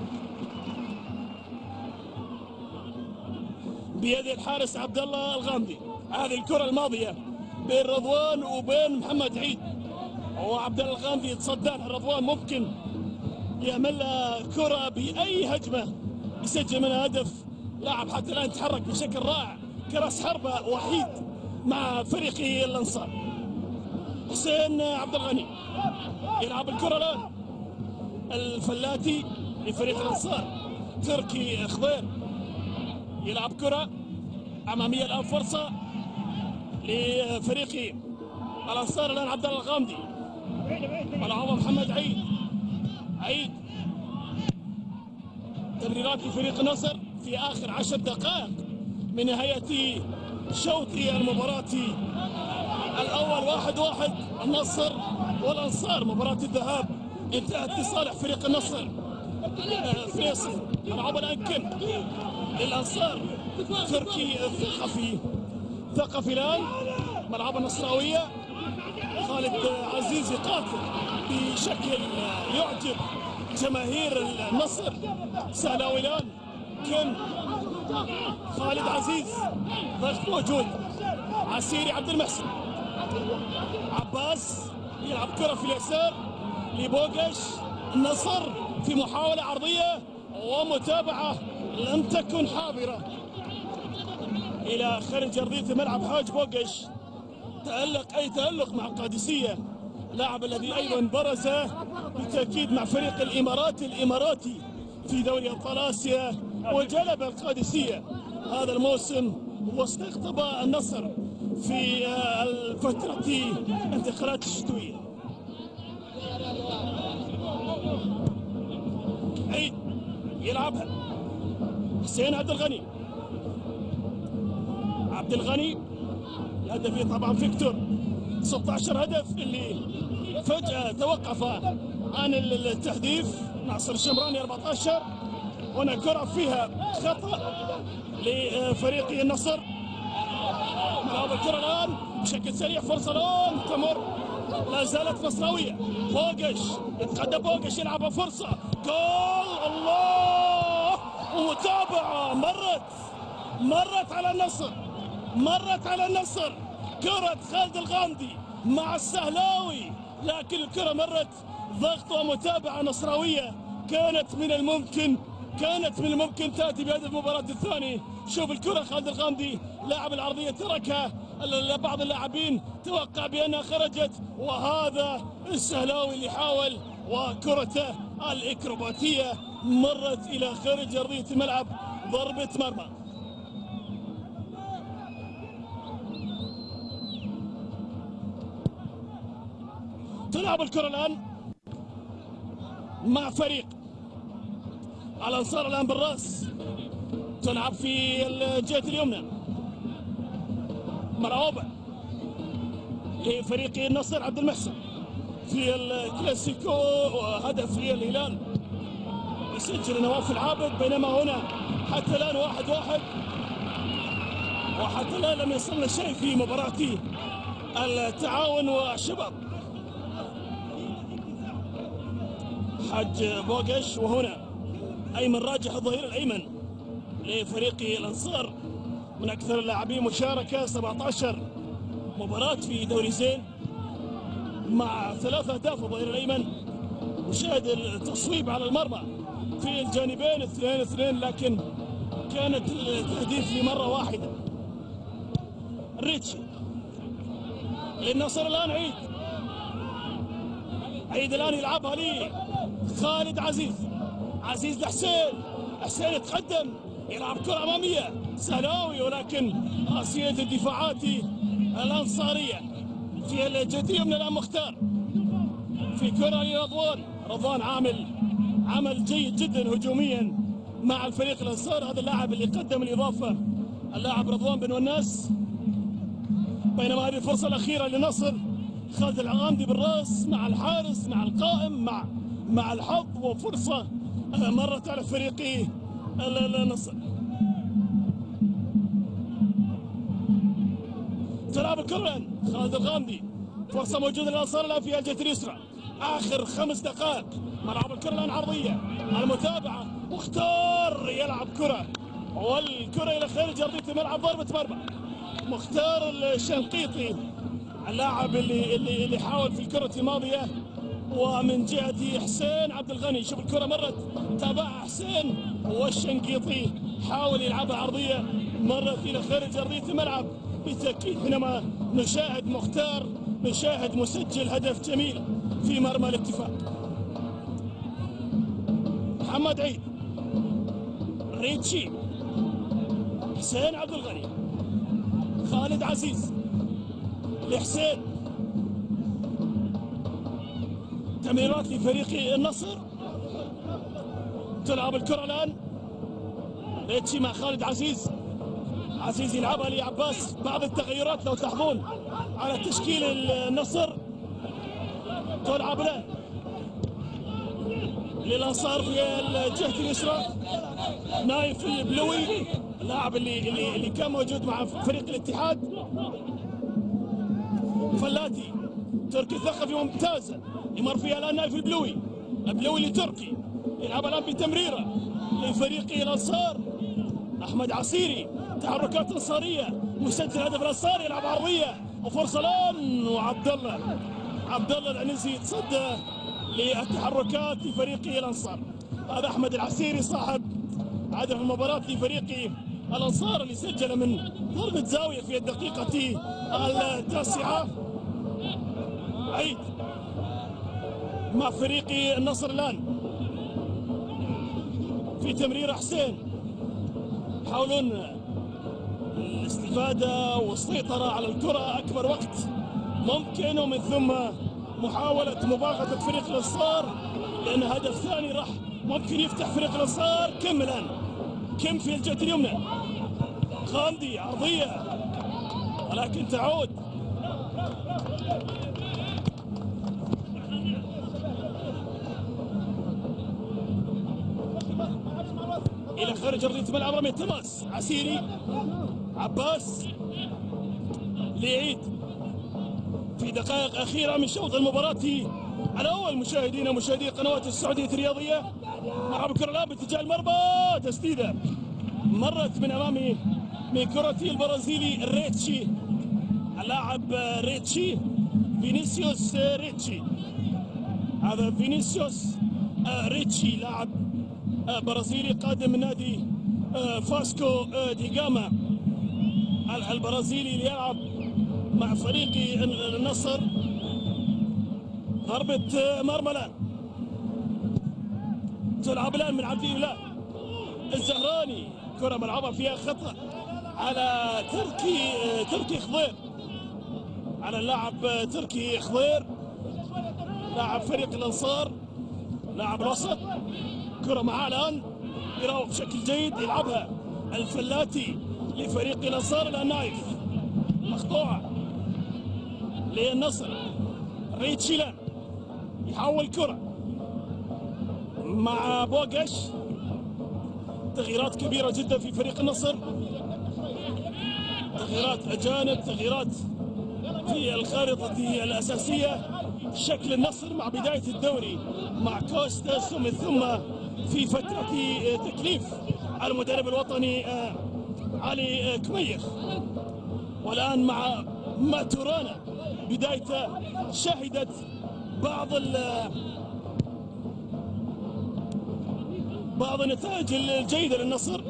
بيد الحارس عبد الله الغامدي. هذه الكرة الماضية بين رضوان وبين محمد عيد، وعبد الله الغامدي يتصدى لها. رضوان ممكن يعمل لها كرة بأي هجمة يسجل منها هدف. لاعب حتى الآن تحرك بشكل رائع كرأس حربة وحيد مع فريق الأنصار. حسين عبد الغني يلعب الكرة الآن، الفلاتي لفريق الأنصار تركي خضير يلعب كرة أمامية. الآن فرصة لفريق الأنصار الآن عبد الله الغامدي، ملعوبة محمد عيد، عيد تمريرات لفريق النصر في آخر عشر دقائق من نهاية شوط المباراة الأول. واحد واحد النصر والأنصار. مباراة الذهاب انتهت لصالح فريق النصر فيصل. ملعوبة الآن كم للأنصار، تركي الثقفي ثقفي الآن، ملعوبة النصراوية. خالد عزيز يقاتل بشكل يعجب جماهير النصر. سهلاوي الآن كم خالد عزيز، ضغط موجود. عسيري عبد المحسن، عباس يلعب كرة في اليسار لبوقش. النصر في محاولة عرضية ومتابعة لم تكن حاضرة إلى خارج أرضية الملعب. حاج بوقش تألق أي تألق مع القادسية، لاعب الذي أيضا برز بالتأكيد مع فريق الإمارات الإماراتي في دوري أبطال آسيا، وجلب القادسية هذا الموسم واستقطب النصر في الفترة الانتقالات الشتوية. عيد يلعبها حسين عبد الغني، عبد الغني الهدفي طبعا فيكتور، ستة عشر هدف اللي فجأة توقف عن التهديف. ناصر الشمراني أربعة عشر. هنا كرة فيها خطأ لفريق النصر. ملعب الكرة الآن بشكل سريع، فرصة الآن تمر، لا زالت نصراوية. بوقش يتقدم، بوقش يلعبها فرصة جول. الله، ومتابعة مرت مرت على النصر، مرت على النصر. كرة خالد الغامدي مع السهلاوي، لكن الكرة مرت ضغط ومتابعة نصراوية. كانت من الممكن كانت من الممكن تاتي بهدف المباراة الثاني. شوف الكرة خالد الغامدي لاعب العرضية تركها، بعض اللاعبين توقع بأنها خرجت، وهذا السهلاوي اللي حاول وكرته الإكروباتية مرت إلى خارج أرضية الملعب، ضربة مرمى. تلعب الكرة الآن مع فريق الأنصار الآن بالرأس، تلعب في الجهة اليمنى. مرعوبة لفريق النصر عبد المحسن في الكلاسيكو، وهدف للهلال يسجل نواف العابد، بينما هنا حتى الآن واحد واحد، وحتى الآن لم يصلنا شيء في مباراة التعاون والشباب. حج بوقش، وهنا أيمن راجح الظهير الأيمن لفريق الأنصار، من أكثر اللاعبين مشاركة، سبعة عشر مباراة في دوري زين مع ثلاث أهداف. الظهير الأيمن وشاهد التصويب على المرمى في الجانبين اثنين اثنين، لكن كانت التهديف لمرة واحدة. ريتشي للنصر الآن، عيد عيد الآن يلعبها لي خالد عزيز، عزيز لحسين، حسين يتقدم يلعب كرة أمامية، سهلاوي، ولكن راسية الدفاعات الأنصارية في الجهة اليمنى. الآن مختار في كرة لرضوان، رضوان عامل عمل جيد جدا هجوميا مع الفريق الأنصار، هذا اللاعب اللي قدم الإضافة اللاعب رضوان بن وناس. بينما هذه الفرصة الأخيرة للنصر، خالد الغامدي بالراس مع الحارس مع القائم مع مع الحظ، وفرصة مرت على فريق النصر. تلعب الكرة خالد الغامدي، فرصة موجودة للأنصار الآن في الجهة اليسرى، آخر خمس دقائق. ملعب الكرة الآن عرضية، المتابعة، مختار يلعب كرة، والكرة إلى خارج أرضية الملعب، ضربة مرمى. مختار الشنقيطي اللاعب اللي اللي اللي حاول في الكرة الماضية، ومن جهة حسين عبد الغني، شوف الكرة مرت تابعها حسين، والشنقيطي حاول يلعبها عرضية، مرت إلى خارج أرضية الملعب. بالتأكيد حينما نشاهد مختار نشاهد مسجل هدف جميل في مرمى الاتفاق. محمد عيد، ريتشي، حسين عبد الغني، خالد عزيز لحسين، تمريرات لفريق النصر. تلعب الكرة الآن ريتشي مع خالد عزيز، عزيز يلعبها لعباس. بعض التغيرات لو تلاحظون على تشكيل النصر. تلعب الآن للأنصار في الجهة اليسرى، نايف البلوي اللاعب اللي اللي اللي كان موجود مع فريق الاتحاد. فلاتي تركي الثقفي ممتازة، يمر فيها الآن نايف البلوي، البلوي لتركي يلعب الآن بتمريرة لفريق الأنصار. أحمد عسيري، تحركات أنصارية، مسجل هدف الأنصار، يلعب عرضية وفرصة الآن، وعبد الله عبد الله العنزي يتصدى للتحركات لفريق الأنصار. هذا أحمد العسيري صاحب هدف المباراة لفريق الأنصار، اللي سجل من ضربة زاوية في الدقيقة التاسعة. عيد مع فريق النصر الآن في تمرير حسين، يحاولون الاستفادة والسيطرة على الكرة أكبر وقت ممكن، ومن ثم محاولة مباغتة فريق الأنصار، لأن هدف ثاني راح ممكن يفتح فريق الأنصار. كم الآن كم في الجهة اليمنى، غامدي عرضية ولكن تعود. إلى خارج أرضية الملعب، رمية تماس، عسيري، عباس ليعيد في دقائق أخيرة من شوط المباراة. على أول مشاهدينا مشاهدي قنوات السعودية الرياضية، ملعب الكرة الآن باتجاه المرمى، تسديدة مرت من أمامه من كرة البرازيلي ريتشي، اللاعب ريتشي، فينيسيوس ريتشي. هذا فينيسيوس ريتشي لاعب برازيلي قادم من نادي فاسكو دي جاما البرازيلي اللي يلعب مع فريق النصر. ضربة مرمى الآن تلعب الآن من عبد الله الزهراني، كرة ملعوبة فيها خطأ على تركي تركي خضير، على اللاعب تركي خضير لاعب فريق الأنصار، لاعب الوسط. كرة معاه الآن يراوغ بشكل جيد، يلعبها الفلاتي لفريق الأنصار. الآن نايف مقطوعة للنصر، ريتشيلان يحول كرة مع بوغش. تغييرات كبيرة جدا في فريق النصر، تغييرات أجانب، تغييرات في الخارطة الأساسية. شكل النصر مع بداية الدوري مع كوستاس ومن ثم في فترة تكليف المدرب الوطني علي كميخ، والآن مع ماتورانا بدايته شهدت بعض بعض النتائج الجيدة للنصر.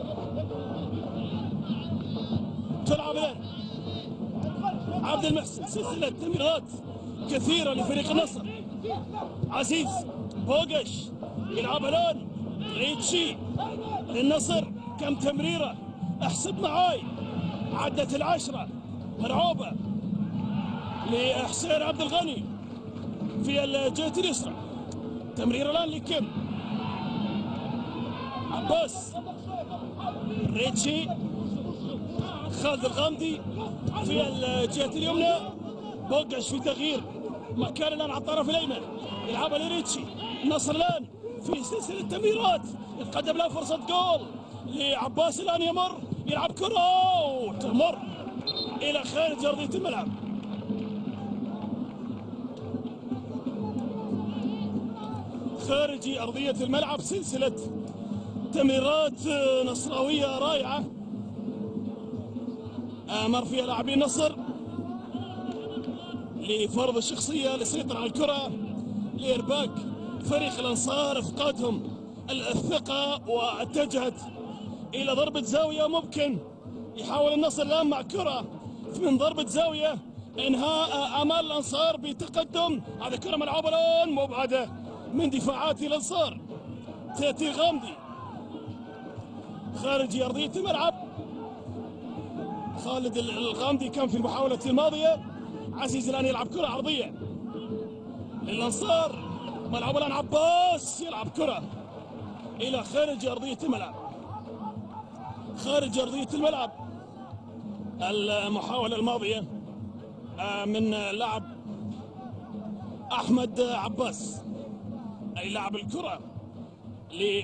تلعب الآن عبد المحسن، سلسلة تمريرات كثيرة لفريق النصر. عزيز بوغش يلعب الآن ريتشي للنصر، كم تمريرة احسب معاي، عدت العشرة. مرعوبة لحسين عبد الغني في الجهة اليسرى، تمرير الآن لكم عباس، ريتشي خالد الغامدي في الجهة اليمنى. بوغش في تغيير مكان الآن على الطرف الأيمن، يلعبها لريتشي. النصر الآن في سلسلة تمريرات، يتقدم له فرصة جول لعباس، الآن يمر يلعب كرة تمر إلى خارج أرضية الملعب. خارج أرضية الملعب، سلسلة تمريرات نصراوية رائعة أمر فيها لاعبي النصر لفرض الشخصية، للسيطرة على الكرة، لإرباك فريق الأنصار، إفقادهم الثقة، واتجهت إلى ضربة زاوية. ممكن يحاول النصر الآن مع كرة من ضربة زاوية إنهاء آمال الأنصار بتقدم. هذا كرة ملعوبة الآن مبعدة من دفاعات الأنصار، تأتي الغامدي خارج أرضية الملعب. خالد الغامدي كان في المحاولة الماضية. عزيز الآن يلعب كرة عرضية للأنصار، ملعوب الآن عباس يلعب كرة إلى خارج أرضية الملعب، خارج أرضية الملعب. المحاولة الماضية من لاعب أحمد عباس، أي لاعب الكرة ل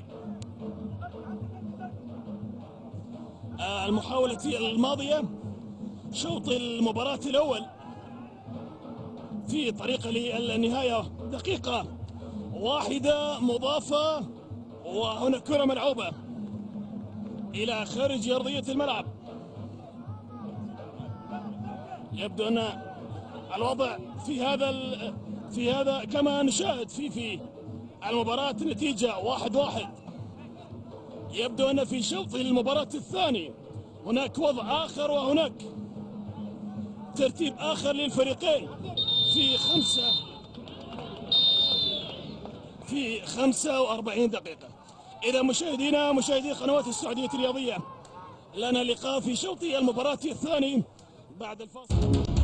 المحاولة الماضية شوط المباراة الأول في طريقة للنهاية. دقيقة واحدة مضافة، وهنا كرة ملعوبة إلى خارج أرضية الملعب. يبدو أن الوضع في هذا في هذا كما نشاهد في في المباراة النتيجة واحد واحد. يبدو أن في شوط المباراة الثاني هناك وضع آخر، وهناك ترتيب آخر للفريقين في خمسة في خمسة وأربعين دقيقة. إذا مشاهدينا مشاهدي قنوات السعودية الرياضية، لنا لقاء في شوط المباراة الثاني بعد الفاصل.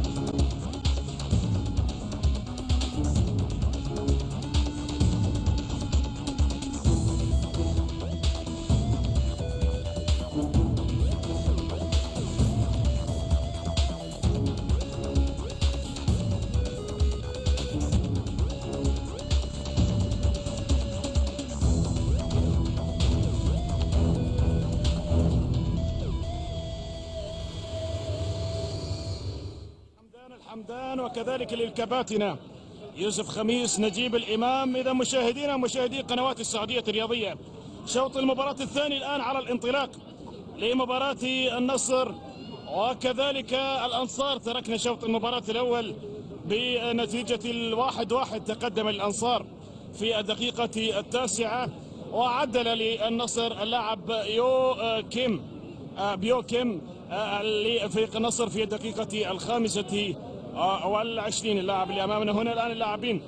حمدان وكذلك للكباتنة يوسف خميس، نجيب الإمام. إذا مشاهدينا مشاهدي قنوات السعودية الرياضية، شوط المباراة الثاني الآن على الانطلاق لمباراة النصر وكذلك الأنصار. تركنا شوط المباراة الأول بنتيجة الواحد واحد، تقدم الأنصار في الدقيقة التاسعة وعدل للنصر اللاعب يو كيم بيو كيم لفريق النصر في الدقيقة الخامسة والعشرين. اللاعب اللي أمامنا هنا الآن اللاعبين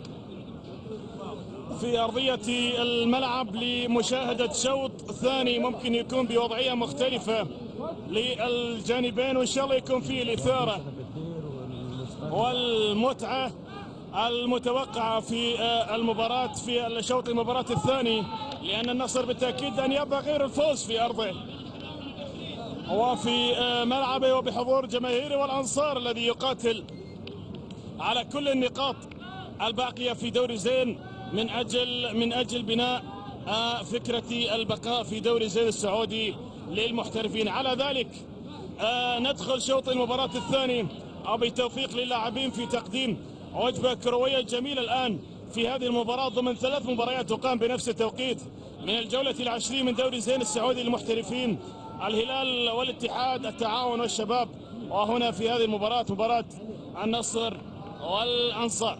في أرضية الملعب لمشاهدة شوط ثاني ممكن يكون بوضعية مختلفة للجانبين، وإن شاء الله يكون فيه الإثارة والمتعة المتوقعة في المباراة في الشوط المباراة الثاني، لأن النصر بالتأكيد أن يبقى غير الفوز في أرضه وفي ملعبه وبحضور جماهيره والأنصار الذي يقاتل على كل النقاط الباقية في دوري زين من أجل من أجل بناء فكرة البقاء في دوري زين السعودي للمحترفين. على ذلك ندخل شوط المباراة الثاني وبالتوفيق للاعبين في تقديم وجبة كروية جميلة الآن في هذه المباراة ضمن ثلاث مباريات تقام بنفس التوقيت من الجولة العشرين من دوري زين السعودي للمحترفين، الهلال والاتحاد التعاون والشباب، وهنا في هذه المباراة مباراة النصر والأنصار.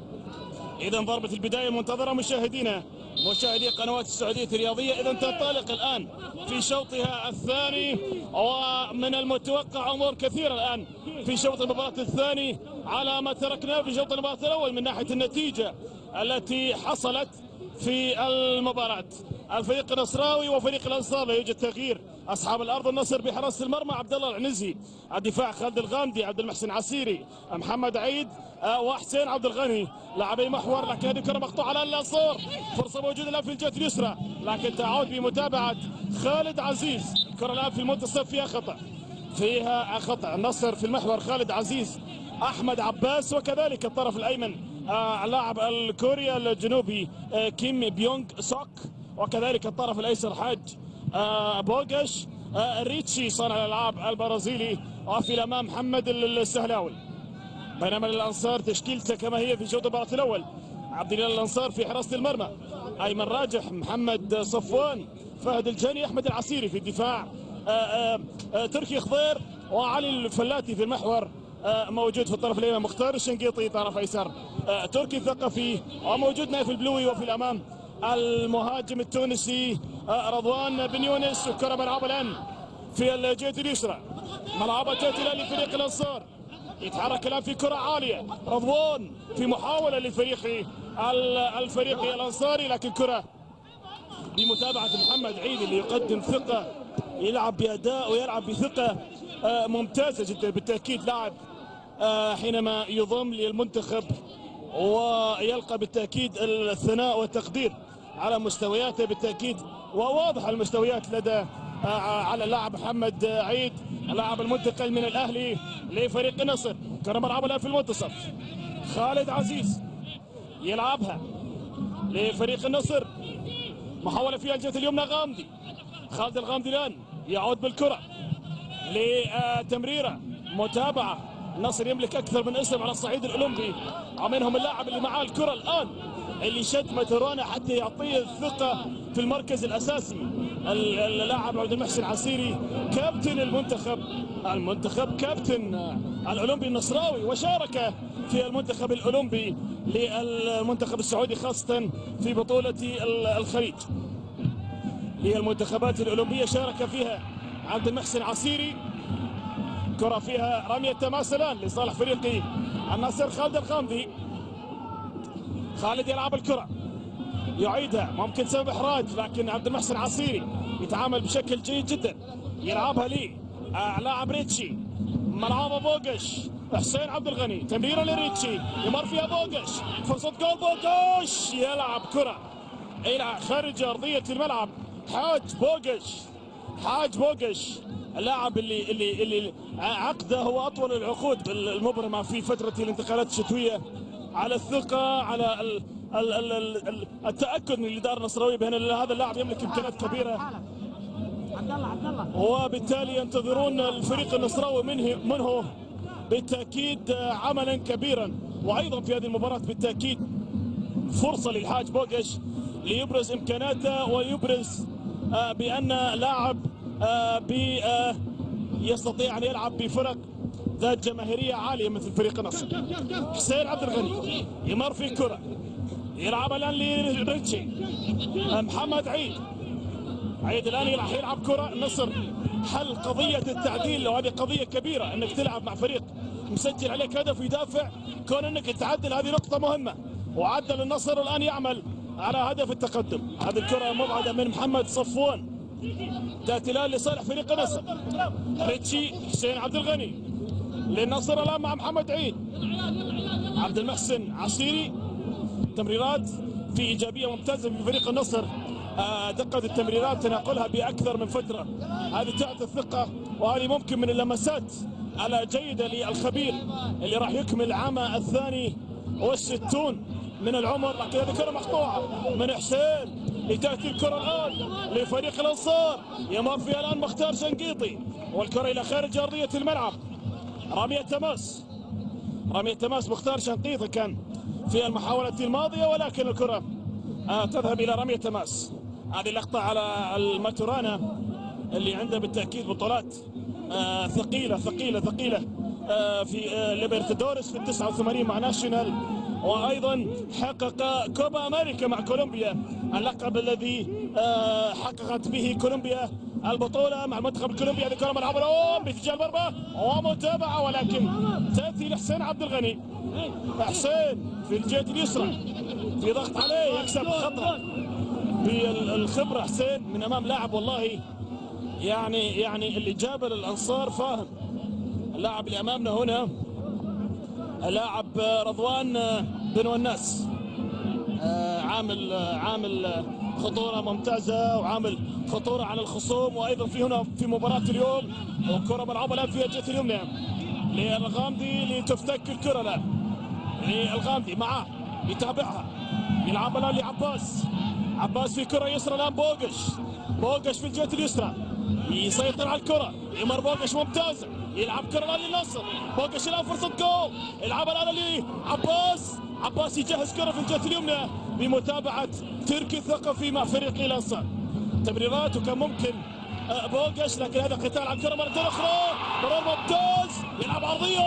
إذا ضربة البداية المنتظرة مشاهدينا مشاهدي قنوات السعودية الرياضية، إذا تنطلق الآن في شوطها الثاني، ومن المتوقع أمور كثيرة الآن في شوط المباراة الثاني على ما تركناه في شوط المباراة الأول من ناحية النتيجة التي حصلت في المباراة. الفريق النصراوي وفريق الأنصار لا يوجد تغيير. أصحاب الأرض النصر بحراسة المرمى عبد الله العنزي، الدفاع خالد الغامدي، عبد المحسن عسيري، محمد عيد وحسين عبد الغني لاعبي محور، لكن هذه كرة مقطوعة على الأنصار، فرصة موجودة الآن في الجهة اليسرى لكن تعود بمتابعة خالد عزيز. الكرة الآن في المنتصف فيها خطأ فيها خطأ النصر في المحور خالد عزيز، أحمد عباس، وكذلك الطرف الأيمن اللاعب الكوريا الجنوبي كيم بيونغ سوك، وكذلك الطرف الأيسر حاج بوغش ريتشي صانع الألعاب البرازيلي، وفي الأمام محمد السهلاوي. بينما الأنصار تشكيلته كما هي في شوط المباراة الأول: عبد الله الأنصار في حراسة المرمى، أيمن راجح، محمد صفوان، فهد الجاني، أحمد العسيري في الدفاع، آآ آآ تركي خضير، وعلي الفلاتي في المحور موجود في الطرف الأيمن، مختار الشنقيطي طرف أيسر، تركي الثقفي، وموجود نايف البلوي، وفي الأمام المهاجم التونسي رضوان بن يونس. وكرة ملعوبة الآن في الجهة اليسرى، ملعوبة تأتي الآن لفريق الأنصار، يتحرك الآن في كرة عالية رضوان في محاولة لفريق الفريق الأنصاري، لكن كرة بمتابعة محمد عيد اللي يقدم ثقة، يلعب بأداء ويلعب بثقة ممتازة جدا بالتأكيد. لاعب حينما يضم للمنتخب ويلقى بالتأكيد الثناء والتقدير على مستوياته بالتأكيد، وواضح المستويات لدى على اللاعب محمد عيد، اللاعب المنتقل من الأهلي لفريق النصر. كرة ملعوبة الآن في المنتصف، خالد عزيز يلعبها لفريق النصر، محاولة فيها الجهة اليمنى غامدي، خالد الغامدي الآن يعود بالكرة لتمريرة، متابعة. النصر يملك أكثر من اسم على الصعيد الأولمبي، ومنهم اللاعب اللي معاه الكرة الآن اللي شد مترونه حتى يعطيه الثقة في المركز الأساسي، اللاعب عبد المحسن عسيري، كابتن المنتخب المنتخب كابتن الأولمبي النصراوي، وشارك في المنتخب الأولمبي للمنتخب السعودي خاصة في بطولة الخليج. هي المنتخبات الأولمبية شارك فيها عبد المحسن عسيري. كرة فيها رمية تماس الآن لصالح فريق النصر، خالد الغامدي، خالد يلعب الكرة يعيدها، ممكن سبب إحراج لكن عبد المحسن عسيري يتعامل بشكل جيد جدا، يلعبها لي لاعب ريتشي، ملعوبة بوغش، حسين عبد الغني، تمريرة لريتشي يمر فيها بوغش، فرصة جول بوغش، يلعب كرة إلى خارج أرضية الملعب. حاج بوغش حاج بوغش اللاعب اللي اللي اللي عقده هو اطول العقود المبرمه في فتره الانتقالات الشتويه، على الثقه، على ال ال ال ال التاكد من الاداره النصراويه بان هذا اللاعب يملك امكانيات كبيره، وبالتالي ينتظرون الفريق النصراوي منه منه بالتاكيد عملا كبيرا. وايضا في هذه المباراه بالتاكيد فرصه للحاج بوغش ليبرز امكاناته ويبرز بان لاعب يستطيع ان يلعب بفرق ذات جماهيريه عاليه مثل فريق النصر. حسين عبد الغني يمر في كره، يلعب الان لريتشي. محمد عيد، عيد الان راح يلعب كره. النصر حل قضيه التعديل، وهذه قضيه كبيره انك تلعب مع فريق مسجل عليك هدف ويدافع، كون انك تعدل هذه نقطه مهمه. وعدل النصر الان يعمل على هدف التقدم. هذه الكره مبعده من محمد صفوان تاتي الان لصالح فريق النصر. ريتشي، حسين عبد الغني للنصر الان مع محمد عيد. عبد المحسن عصيري، تمريرات في ايجابيه ممتازه في فريق النصر. دقه التمريرات تناقلها باكثر من فتره، هذه تعطي الثقه، وهذه ممكن من اللمسات على جيده للخبير اللي راح يكمل عامه الثاني والستون من العمر. لكن هذه كره مقطوعه من حسين، لتاتي الكره الان لفريق الانصار، يمر فيها الان مختار شنقيطي، والكره الى خارج ارضيه الملعب. رميه تماس، رميه تماس مختار شنقيطي كان في المحاوله الماضيه، ولكن الكره آه تذهب الى رميه تماس. هذه اللقطه على الماتورانا اللي عنده بالتاكيد بطولات آه ثقيله ثقيله ثقيله آه في آه ليبرتادوريس في التسعة وثمانين مع ناشونال، وايضا حقق كوبا امريكا مع كولومبيا، اللقب الذي آه حققت به كولومبيا البطوله مع المنتخب الكولومبي. هذه كره ملعب الأم باتجاه المرمى ومتابعه، ولكن تاتي لحسين عبد الغني. حسين في الجهه اليسرى في ضغط عليه، يكسب خطأ بالخبره. حسين من امام لاعب والله يعني يعني اللي جاب للانصار فاهم. اللاعب اللي امامنا هنا اللاعب رضوان بن وناس، عامل عامل خطوره ممتازه وعامل خطوره على الخصوم. وايضا في هنا في مباراه اليوم وكره ملعوبه الان في الجهه اليمنى للغامدي لتفتك الكره الان للغامدي، معاه يتابعها، يلعب الان لعباس. عباس في كره يسرى الان، بوقش بوقش في الجهه اليسرى يسيطر على الكره، يمر بوقش ممتازه، يلعب كره الان للنصر. بوقش الان فرصه جول، يلعب الان لعباس. عباس يجهز كره في الجهه اليمنى بمتابعه تركي الثقفي مع فريق الانصار. تمريرات وكان ممكن بوقش، لكن هذا قتال على الكره مره اخرى، مرور ممتاز، يلعب عرضيه،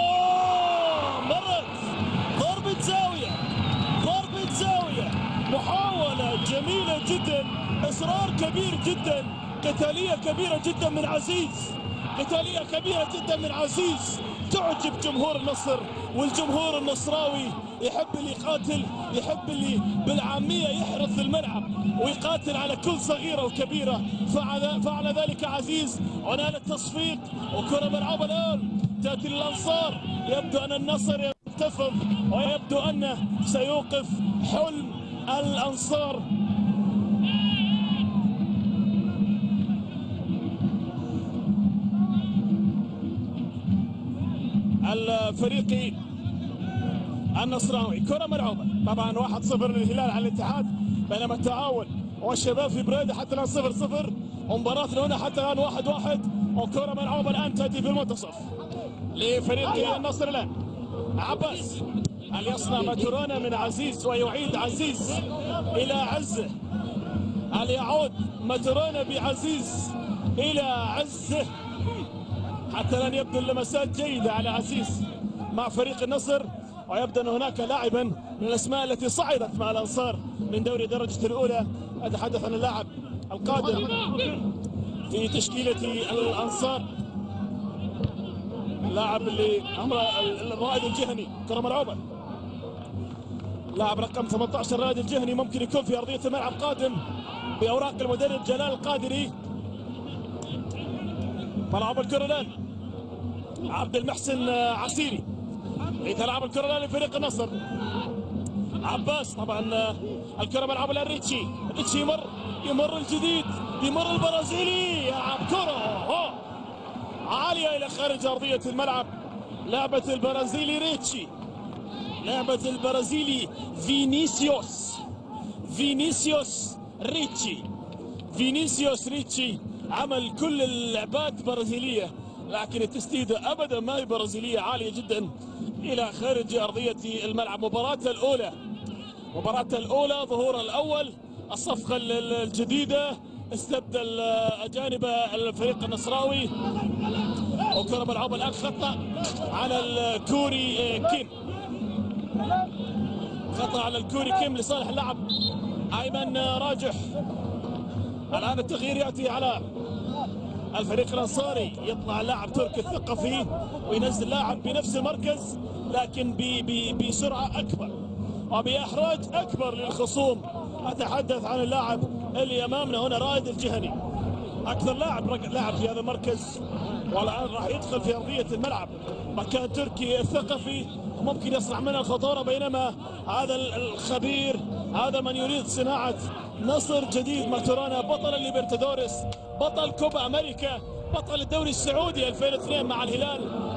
مرت ضربه زاويه، ضربه زاويه، محاوله جميله جدا، اصرار كبير جدا، قتاليه كبيره جدا من عزيز، قتاليه كبيره جدا من عزيز تعجب جمهور النصر. والجمهور النصراوي يحب اللي يقاتل، يحب اللي بالعاميه يحرث الملعب ويقاتل على كل صغيره وكبيره. فعل فعل ذلك عزيز ونال التصفيق، وكره ملعوبه الان تاتي للانصار. يبدو ان النصر ينتفض، ويبدو انه سيوقف حلم الانصار. الفريق النصراوي كرة ملعوبة طبعا واحد صفر للهلال على الاتحاد، بينما التعاون والشباب في بريدة حتى الان صفر صفر، ومباراتنا هنا حتى الان واحد واحد، وكرة ملعوبة الان تأتي في المنتصف لفريق النصر. الان عباس هل يصنع ماتورانا من عزيز ويعيد عزيز الى عزه؟ هل يعود ماتورانا بعزيز الى عزه؟ حتى الان يبدو اللمسات جيده على عزيز مع فريق النصر، ويبدو ان هناك لاعبا من الاسماء التي صعدت مع الانصار من دوري درجه الاولى. اتحدث عن اللاعب القادم في تشكيله الانصار، اللاعب اللي عمره الرائد الجهني. كره ملعوبه، لاعب رقم ثمانية عشر الرائد الجهني ممكن يكون في ارضيه الملعب قادم باوراق المدرب جلال القادري. ملعب الكره الان عبد المحسن عسيري يتلعب الكره الان لفريق النصر. عباس طبعا الكره ملعوبه الان ريتشي، ريتشي يمر يمر الجديد، يمر البرازيلي، يلعب كره عاليه الى خارج ارضيه الملعب. لعبه البرازيلي ريتشي، لعبه البرازيلي فينيسيوس، فينيسيوس ريتشي، فينيسيوس ريتشي عمل كل اللعبات برازيليه، لكن التسديده ابدا ما هي برازيليه، عاليه جدا الى خارج ارضيه الملعب. مباراته الاولى، مباراته الاولى ظهور الاول، الصفقه الجديده استبدل اجانب الفريق النصراوي. وكره ملعوبه الان خطا على الكوري كين، خطأ على الكوري كيم لصالح اللاعب أيمن راجح. الآن التغيير يأتي على الفريق الأنصاري، يطلع اللاعب تركي الثقفي وينزل لاعب بنفس المركز لكن بسرعة أكبر وبإحراج أكبر للخصوم. أتحدث عن اللاعب اللي أمامنا هنا رائد الجهني، أكثر لاعب لاعب في هذا المركز، والآن راح يدخل في أرضية الملعب مكان تركي الثقفي ممكن يصنع منها الخطورة، بينما هذا الخبير هذا من يريد صناعة نصر جديد. ماتورانا بطل الليبرتادوريس، بطل كوبا أمريكا، بطل الدوري السعودي ألفين واثنين مع الهلال،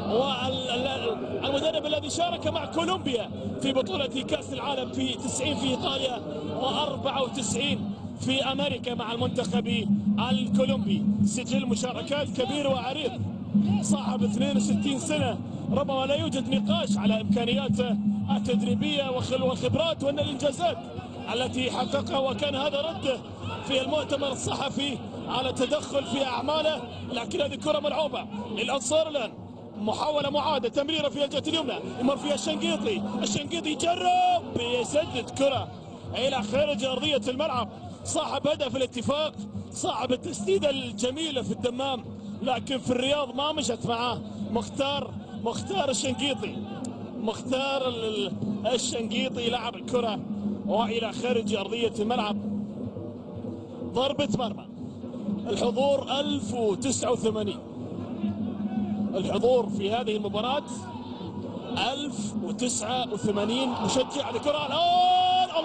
والمدرب الذي شارك مع كولومبيا في بطولة كأس العالم في تسعين في إيطاليا وأربعة وتسعين في أمريكا مع المنتخب الكولومبي. سجل مشاركات كبير وعريض، صاحب اثنين وستين سنة، ربما لا يوجد نقاش على إمكانياته التدريبية والخبرات وأن الإنجازات التي حققها، وكان هذا رده في المؤتمر الصحفي على التدخل في أعماله. لكن هذه كرة ملعوبة للأنصار الآن، محاولة معادة، تمريرة في الجهة اليمنى يمر فيها الشنقيطي، الشنقيطي يجرب يسدد كرة إلى خارج أرضية الملعب. صاحب هدف الاتفاق، صاحب التسديدة الجميلة في الدمام، لكن في الرياض ما مشت معاه. مختار مختار الشنقيطي مختار الشنقيطي لعب الكرة وإلى خارج أرضية الملعب. ضربة مرمى. الحضور ألف وتسعة وثمانين، الحضور في هذه المباراة ألف وتسعة وثمانين مشجع لكرة. الآن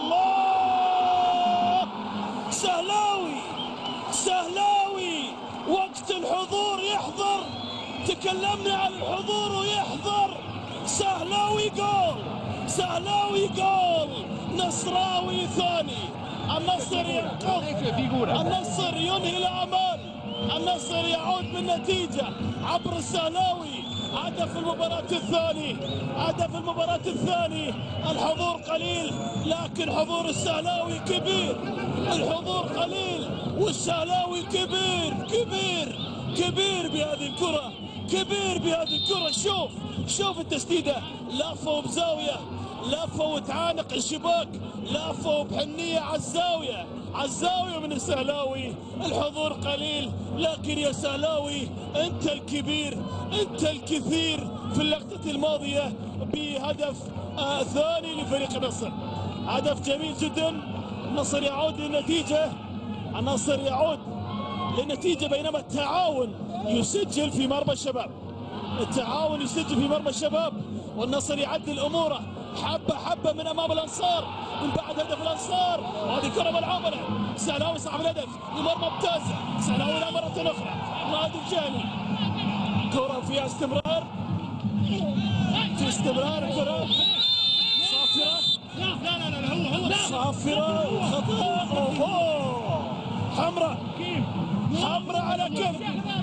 الله، سهلاوي سهلاوي وقت الحضور يحضر، تكلمنا عن الحضور ويحضر. سهلاوي جول، سهلاوي جول، نصراوي ثاني. النصر ينقذ، النصر ينهي الأمل، النصر يعود بالنتيجة عبر السهلاوي. هدف المباراة الثاني، هدف المباراة الثاني. الحضور قليل لكن حضور السهلاوي كبير، الحضور قليل والسهلاوي كبير كبير كبير بهذه الكرة، كبير بهذه الكرة. شوف شوف التسديدة، لافة وبزاوية، لافة وتعانق الشباك، لافة وبحنية على الزاوية، على الزاوية من السهلاوي. الحضور قليل لكن يا سهلاوي أنت الكبير، أنت الكثير. في اللقطة الماضية بهدف آه ثاني لفريق النصر، هدف جميل جدا. النصر يعود للنتيجة، النصر يعود للنتيجة، بينما التعاون يسجل في مرمى الشباب، التعاون يسجل في مرمى الشباب، والنصر يعدل أموره حبة حبة من أمام الأنصار من بعد هدف الأنصار. وهذه كرة ملعوبة، سهلاوي صاحب الهدف لمرمى ممتازة، سهلاوي لا مرة أخرى، رائد الجهني، كرة فيها استمرار، في استمرار الكرة صافرة، لا لا لا هو هو صافرة وخطأ. أوه حمراء، حمراء على كم،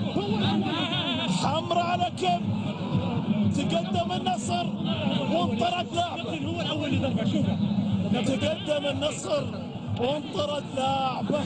حمراء على كم. تقدم النصر وانطرد لاعبه، هو الاول اللي ضربه. شوفه تقدم النصر وانطرد لاعبه.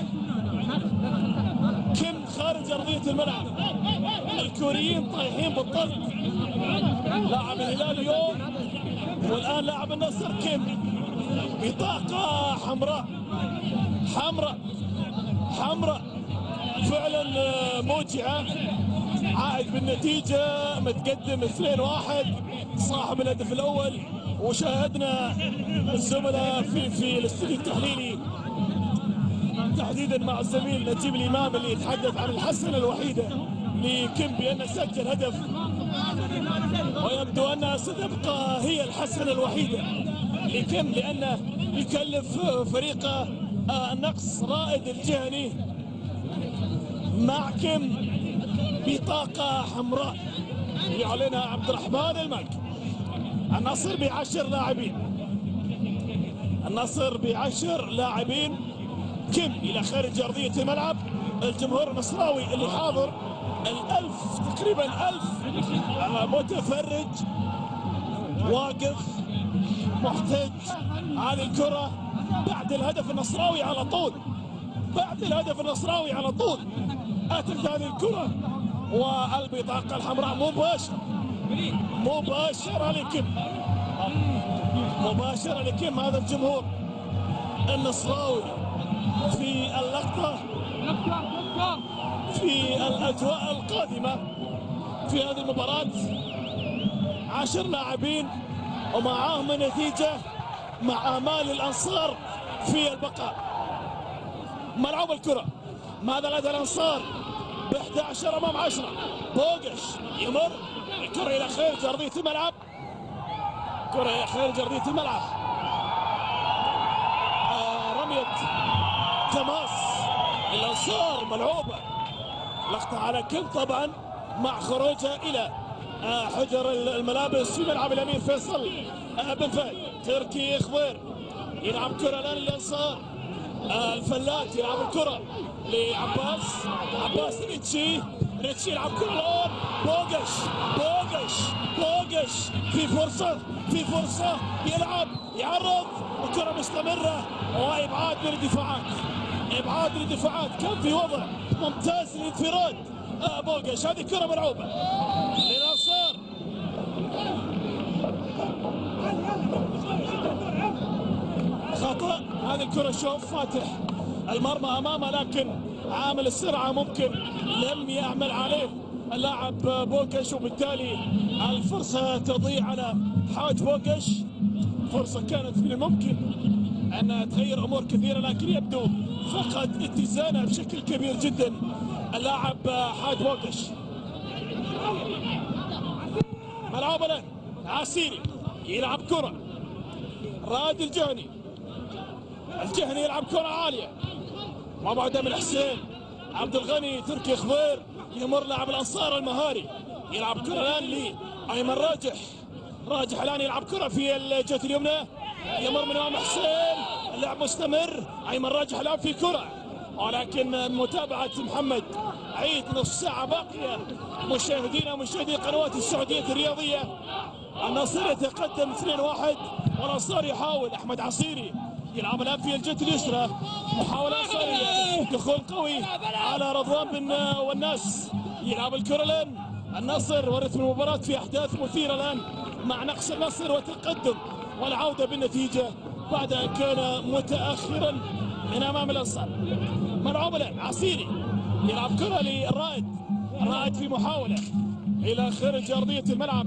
كم خارج ارضيه الملعب، الكوريين طايحين بالطرد. لاعب الهلال اليوم والان لاعب النصر كم بطاقه حمراء، حمراء حمراء فعلا موجعه. عائد بالنتيجة، متقدم اثنين واحد، صاحب الهدف الأول. وشاهدنا الزملاء في في الاستوديو التحليلي تحديدا مع الزميل نجيب الإمام اللي يتحدث عن الحسنة الوحيدة لكم بأنه سجل هدف، ويبدو أنها ستبقى هي الحسنة الوحيدة لكم لأنه يكلف فريقه النقص. رائد الجهني مع كم بطاقة حمراء يعلنها عبد الرحمن المالكي. النصر بعشر لاعبين، النصر بعشر لاعبين. كم إلى خارج أرضية الملعب. الجمهور النصراوي اللي حاضر الألف تقريبا ألف متفرج واقف محتج على الكرة بعد الهدف النصراوي على طول، بعد الهدف النصراوي على طول أتت هذه الكرة والبطاقة الحمراء مباشرة مباشرة لكم. مباشرة لكم هذا الجمهور النصراوي في اللقطة في الأجواء القادمة في هذه المباراة. عشر لاعبين ومعاهم النتيجة مع آمال الأنصار في البقاء. ملعوب الكرة، ماذا لدى الأنصار ب إحدى عشر أمام عشرة. بوغش يمر الكرة إلى خارج أرضية الملعب، كرة إلى خارج أرضية الملعب. آه رمية تماس الأنصار ملعوبة، لقطة على كل طبعا مع خروجها إلى آه حجر الملابس في ملعب الأمير فيصل آه بن فهد. تركي خضير يلعب كرة الآن للأنصار. آه الفلات يلعب الكرة لعباس، عباس ريتشي، ريتشي يلعب كرة الآن. بوغش بوغش بوغش في فرصة في فرصة يلعب يعرض، الكرة مستمرة وإبعاد من الدفاعات، إبعاد من الدفاعات. كان في وضع ممتاز للانفراد آه بوغش. هذه كرة ملعوبة للأنصار. خطأ هذه الكرة. شوف فاتح المرمى أمامه، لكن عامل السرعة ممكن لم يعمل عليه اللاعب بوغش، وبالتالي الفرصة تضيع على حاج بوغش. فرصة كانت من الممكن أن تغير أمور كثيرة، لكن يبدو فقد اتزانه بشكل كبير جدا اللاعب حاج بوغش. ملعوب الآن عسيري يلعب كرة. راد الجهني، الجهني يلعب كرة عالية مع بعد من حسين. عبد الغني تركي خضير يمر لاعب الأنصار المهاري، يلعب كرة الآن لأيمن راجح. راجح الآن يلعب كرة في الجهة اليمنى، يمر من أمام حسين، اللعب مستمر. أيمن راجح الآن في كرة، ولكن متابعة محمد عيد. نصف ساعة باقية مشاهدينا ومشاهدي القنوات السعودية الرياضية. النصر يتقدم اثنين واحد والأنصار يحاول. أحمد عسيري يلعب الآن في الجهة اليسرى، محاولة أنصارية، دخول قوي على رضوان بن والناس. يلعب الكرة الآن النصر، ورث من المباراة في أحداث مثيرة الآن مع نقص النصر وتقدم والعودة بالنتيجة بعد أن كان متأخرا من أمام الأنصار. ملعوب الآن عسيري يلعب كرة للرائد، الرائد في محاولة إلى خارج أرضية الملعب.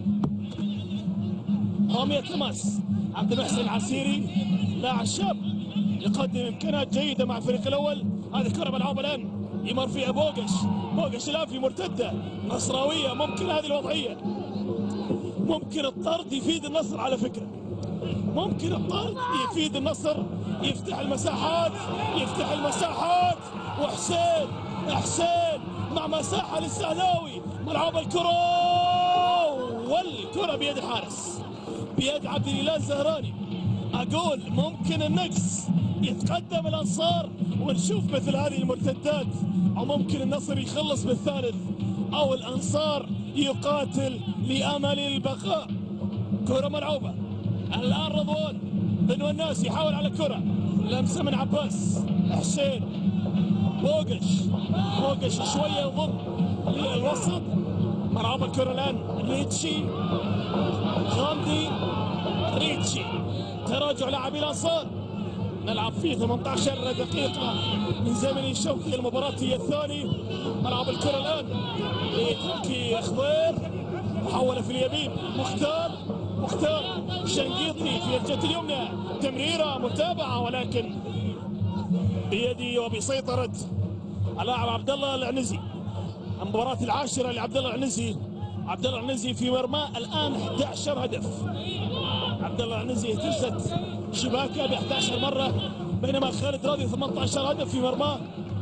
رامية تماس، عبد المحسن عسيري لاعب شاب يقدم إمكانات جيدة مع الفريق الأول. هذه كرة ملعوبة الآن يمر فيها بوغش. بوغش الآن في مرتدة نصراوية، ممكن هذه الوضعية، ممكن الطرد يفيد النصر على فكرة، ممكن الطرد يفيد النصر، يفتح المساحات يفتح المساحات. وحسين حسين مع مساحة للسهلاوي، ملعوبة الكرة والكرة بيد الحارس، بيد عبد الاله الزهراني. اقول ممكن النقص يتقدم الانصار ونشوف مثل هذه المرتدات، او ممكن النصر يخلص بالثالث، او الانصار يقاتل لامل البقاء. كرة ملعوبة الان، رضوان بن والناس يحاول على كرة، لمسة من عباس حسين. بوغش بوغش شوية يضم للوسط، ملعوبة الكرة الان ريتشي غامدي ريتشي. تراجع لاعبي الانصار، نلعب فيه ثمانية عشر دقيقة من زمن الشوط، المباراة هي الثاني. ملعب الكرة الآن لتركي خضير، محولة في اليمين مختار مختار شنقيطي في الجهة اليمنى، تمريرة متابعة ولكن بيدي وبسيطرة اللاعب عبد الله العنزي. المباراة العاشرة لعبد الله العنزي، عبد الله العنزي في مرماه الآن إحدى عشر هدف. عبد الله العنزي اهتزت شباكه ب إحدى عشر مرة، بينما خالد راضي ثمانية عشر هدف في مرماه.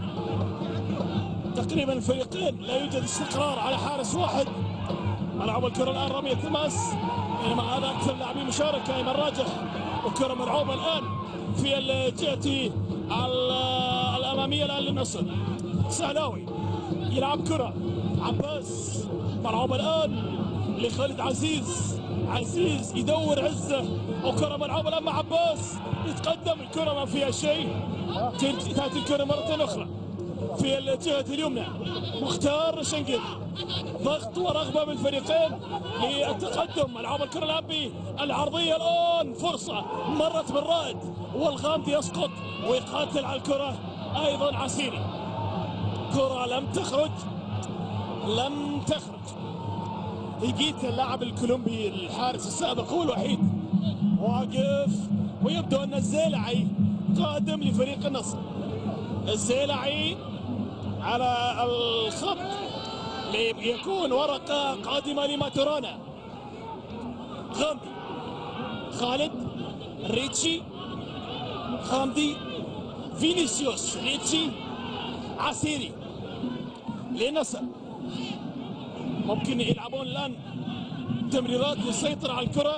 تقريبا الفريقين لا يوجد استقرار على حارس واحد. ملعوب الكرة الآن رمية تماس، بينما هذا أكثر لاعبين مشاركة أيمن راجح. وكرة ملعوبة الآن في الجهة الأمامية الآن للنصر. سهلاوي يلعب كرة، عباس ملعوبة الآن لخالد عزيز، عزيز يدور عزه، وكرة ملعوبة الآن مع عباس، يتقدم الكرة ما فيها شيء، تأتي الكرة مرة أخرى في الجهة اليمنى مختار شنقل. ضغط ورغبة من الفريقين للتقدم. العاب الكرة العبي العرضية الآن فرصة مرت بالرائد والغامدي يسقط ويقاتل على الكرة أيضا عسيري. كرة لم تخرج لم تخرج. هيجيتا اللاعب الكولومبي الحارس السابق هو الوحيد واقف، ويبدو أن الزيلعي قادم لفريق النصر. الزيلعي على الخط ليكون ورقة قادمة لماتورانا. غامدي، خالد، ريتشي، غامدي، فينيسيوس، ريتشي، عسيري للنصر. ممكن يلعبون الآن تمريرات للسيطرة على الكرة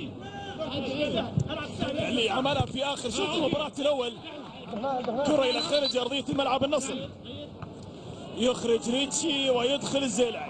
اللي عملها في آخر شوط المباراة الأول. كرة إلى خارج أرضية الملعب النصر. يخرج ريتشي ويدخل الزيلعي.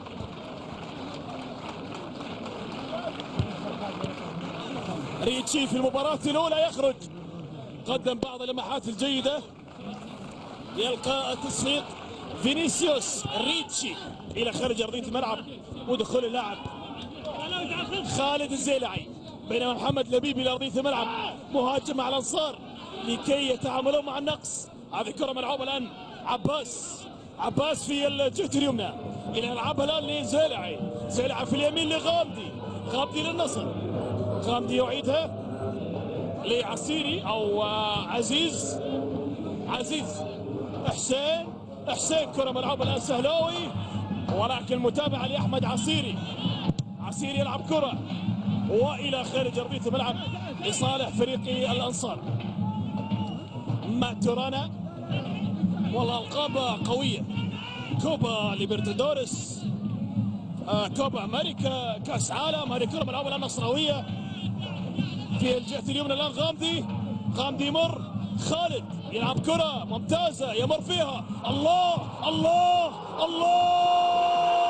ريتشي في المباراة الأولى يخرج، قدم بعض اللمحات الجيدة. يلقى التصفيق فينيسيوس. ريتشي إلى خارج أرضية الملعب ودخول اللاعب خالد الزيلعي، بينما محمد لبيبي إلى أرضية الملعب مهاجم على الأنصار لكي يتعاملون مع النقص. هذه كرة ملعوبة الآن عباس. عباس في الجهة اليمنى إلى يلعبها الآن لزيلعي. زيلعي في اليمين لغامدي. غامدي للنصر. غامدي يعيدها لعسيري أو عزيز. عزيز حسين. حسين كرة ملعوبة الآن سهلاوي، ولكن متابعة لأحمد عسيري. عسيري يلعب كرة وإلى خارج أرضية الملعب لصالح فريق الأنصار. ماتورانا والألقاب قوية. كوبا ليبرتادوريس، آه كوبا أمريكا، كأس عالم. هذه كرة ملعوبة الآن نصراوية في الجهة اليمنى الآن. غامدي. غامدي يمر. خالد يلعب كرة ممتازة يمر فيها. الله الله الله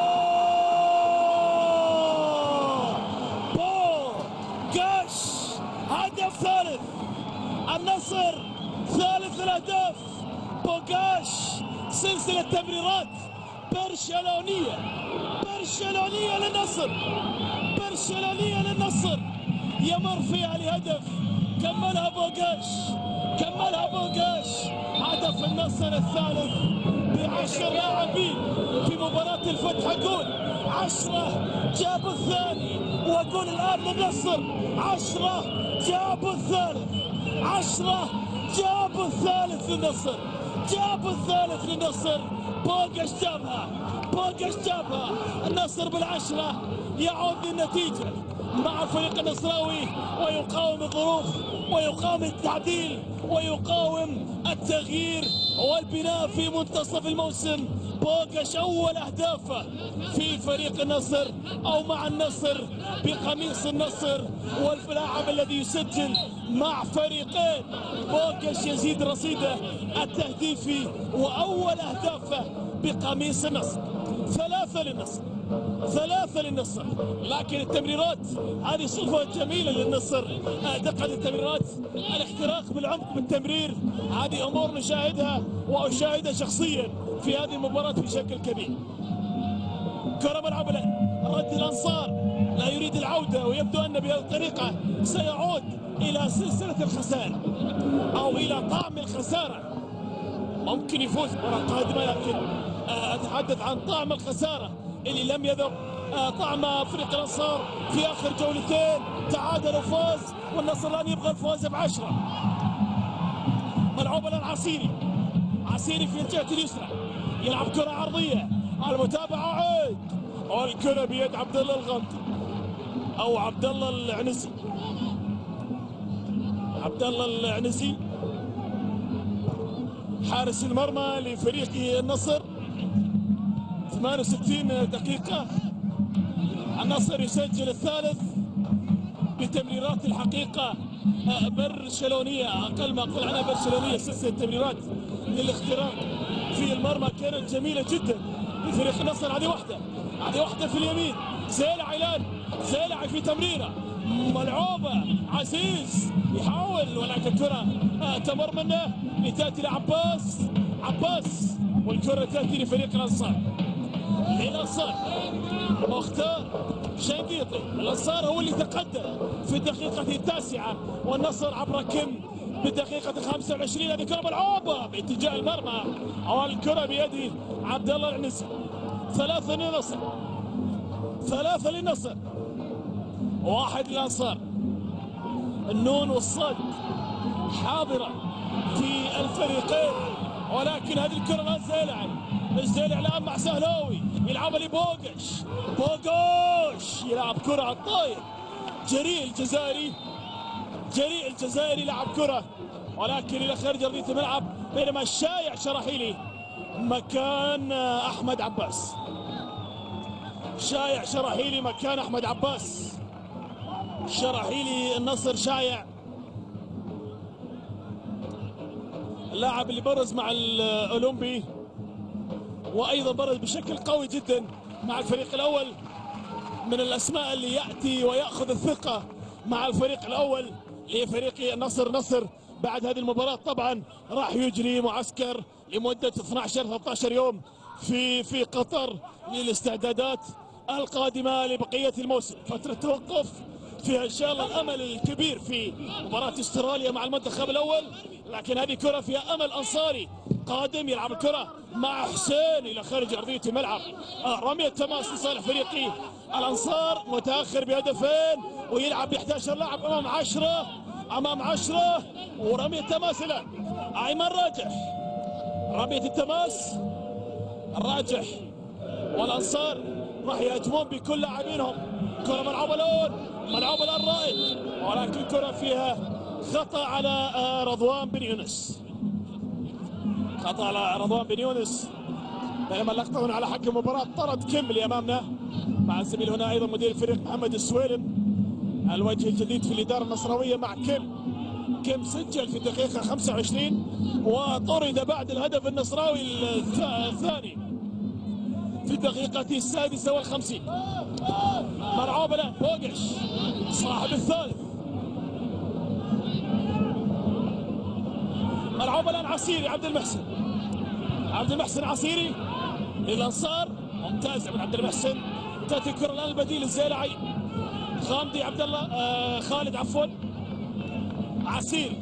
بوغاش. هدف ثالث النصر، ثالث الأهداف. بوغاش سلسلة تمريرات برشلونية. برشلونية للنصر. برشلونية للنصر يمر فيها لهدف. كملها بوغاش. كملها بوغاش. هدف النصر الثالث بعشر لاعبين في مباراة الفتح. جول عشرة جابوا الثاني، وجول الآن للنصر. عشرة جابوا الثالث. عشرة جابوا الثالث للنصر. جابوا الثالث للنصر. بوغاش جابها. بوغاش جابها. النصر بالعشرة يعود للنتيجة مع الفريق النصراوي، ويقاوم الظروف ويقاوم التعديل ويقاوم التغيير والبناء في منتصف الموسم. بوغاش أول أهدافه في فريق النصر أو مع النصر بقميص النصر، واللاعب الذي يسجل مع فريقين. بوغاش يزيد رصيده التهديفي وأول أهدافه بقميص النصر. ثلاثة للنصر. ثلاثة للنصر. لكن التمريرات هذه صفة جميلة للنصر. دقة التمريرات، الاختراق بالعمق بالتمرير، هذه أمور نشاهدها وأشاهدها شخصيا في هذه المباراة بشكل كبير. كرة ملعوبة الآن. رد الأنصار لا يريد العودة، ويبدو أن بهذه الطريقة سيعود إلى سلسلة الخسائر أو إلى طعم الخسارة. ممكن يفوز مباراة قادمة، لكن أتحدث عن طعم الخسارة اللي لم يذق طعم فريق الأنصار في آخر جولتين. تعادل وفاز، والنصر الآن يبغى الفوز بعشرة. ملعوبة الآن عسيري. عسيري في الجهة اليسرى يلعب كرة عرضية. المتابعة عيد، والكرة بيد عبد الله الغامدي أو عبد الله العنزي. عبد الله العنزي حارس المرمى لفريق النصر. ثمانية وستين دقيقة النصر يسجل الثالث بتمريرات الحقيقة برشلونية، أقل ما أقول عنها برشلونية. سلسلة تمريرات للاختراق في المرمى كانت جميلة جدا لفريق النصر. هذه واحدة، هذه واحدة في اليمين. زيلعي الآن، زيلعي في تمريرة ملعوبة. عزيز يحاول، ولكن الكرة تمر منه لتأتي لعباس. عباس، والكرة تأتي لفريق الأنصار. للأنصار مختار شنقيطي، الأنصار هو اللي تقدم في الدقيقة التاسعة، والنصر عبر كم بالدقيقة خمسة وعشرين. هذه كرة ملعوبة باتجاه المرمى، والكرة بيد عبد الله العنزي. ثلاثة للنصر، ثلاثة للنصر، واحد للأنصار. النون والصاد حاضرة في الفريقين، ولكن هذه الكرة لا الزيلعي، الزيلعي الآن مع سهلاوي يلعبها لبوقش، بوقش يلعب كرة على الطاير. جريء الجزائري، جريء الجزائري لعب كرة ولكن إلى خارج أرضية الملعب، بينما الشايع شراحيلي مكان أحمد عباس. شايع شراحيلي مكان أحمد عباس. شراحيلي النصر شايع، اللاعب اللي برز مع الأولمبي وأيضا برز بشكل قوي جدا مع الفريق الأول، من الأسماء اللي يأتي ويأخذ الثقة مع الفريق الأول لفريق النصر. نصر بعد هذه المباراة طبعا راح يجري معسكر لمدة اثني عشر ثلاثة عشر يوم في في قطر للاستعدادات القادمة لبقية الموسم. فترة توقف فيها إن شاء الله الأمل الكبير في مباراة استراليا مع المنتخب الأول، لكن هذه كرة فيها أمل أنصاري قادم يلعب الكرة مع حسين إلى خارج أرضية الملعب. آه رمية تماس لصالح فريقي الأنصار، متأخر بهدفين ويلعب ب إحدى عشر لاعب أمام عشرة، أمام عشرة، ورمية تماس الآن أيمن راجح. رمية التماس الراجح، والأنصار راح يهجمون بكل لاعبينهم. كرة ملعوبة الآن، ملعوبة الآن رائد، ولكن كرة فيها خطأ على رضوان بن يونس. خطأ على رضوان بن يونس، بينما اللقطة هنا على حكم المباراة طرد كم اللي أمامنا مع الزميل هنا أيضا مدير الفريق محمد السويلم، الوجه الجديد في الإدارة النصراوية مع كم. كم سجل في الدقيقة خمسة وعشرين وطرد بعد الهدف النصراوي الثاني في الدقيقة السادسة والخمسين. مرعوب الآن بوقش صاحب الثالث، مرعوب الآن عسيري عبد المحسن، عبد المحسن عسيري للأنصار، ممتاز من عبد المحسن. تأتي الكرة الآن البديل الزيلعي خامدي عبد الله آه خالد عفوا عسيري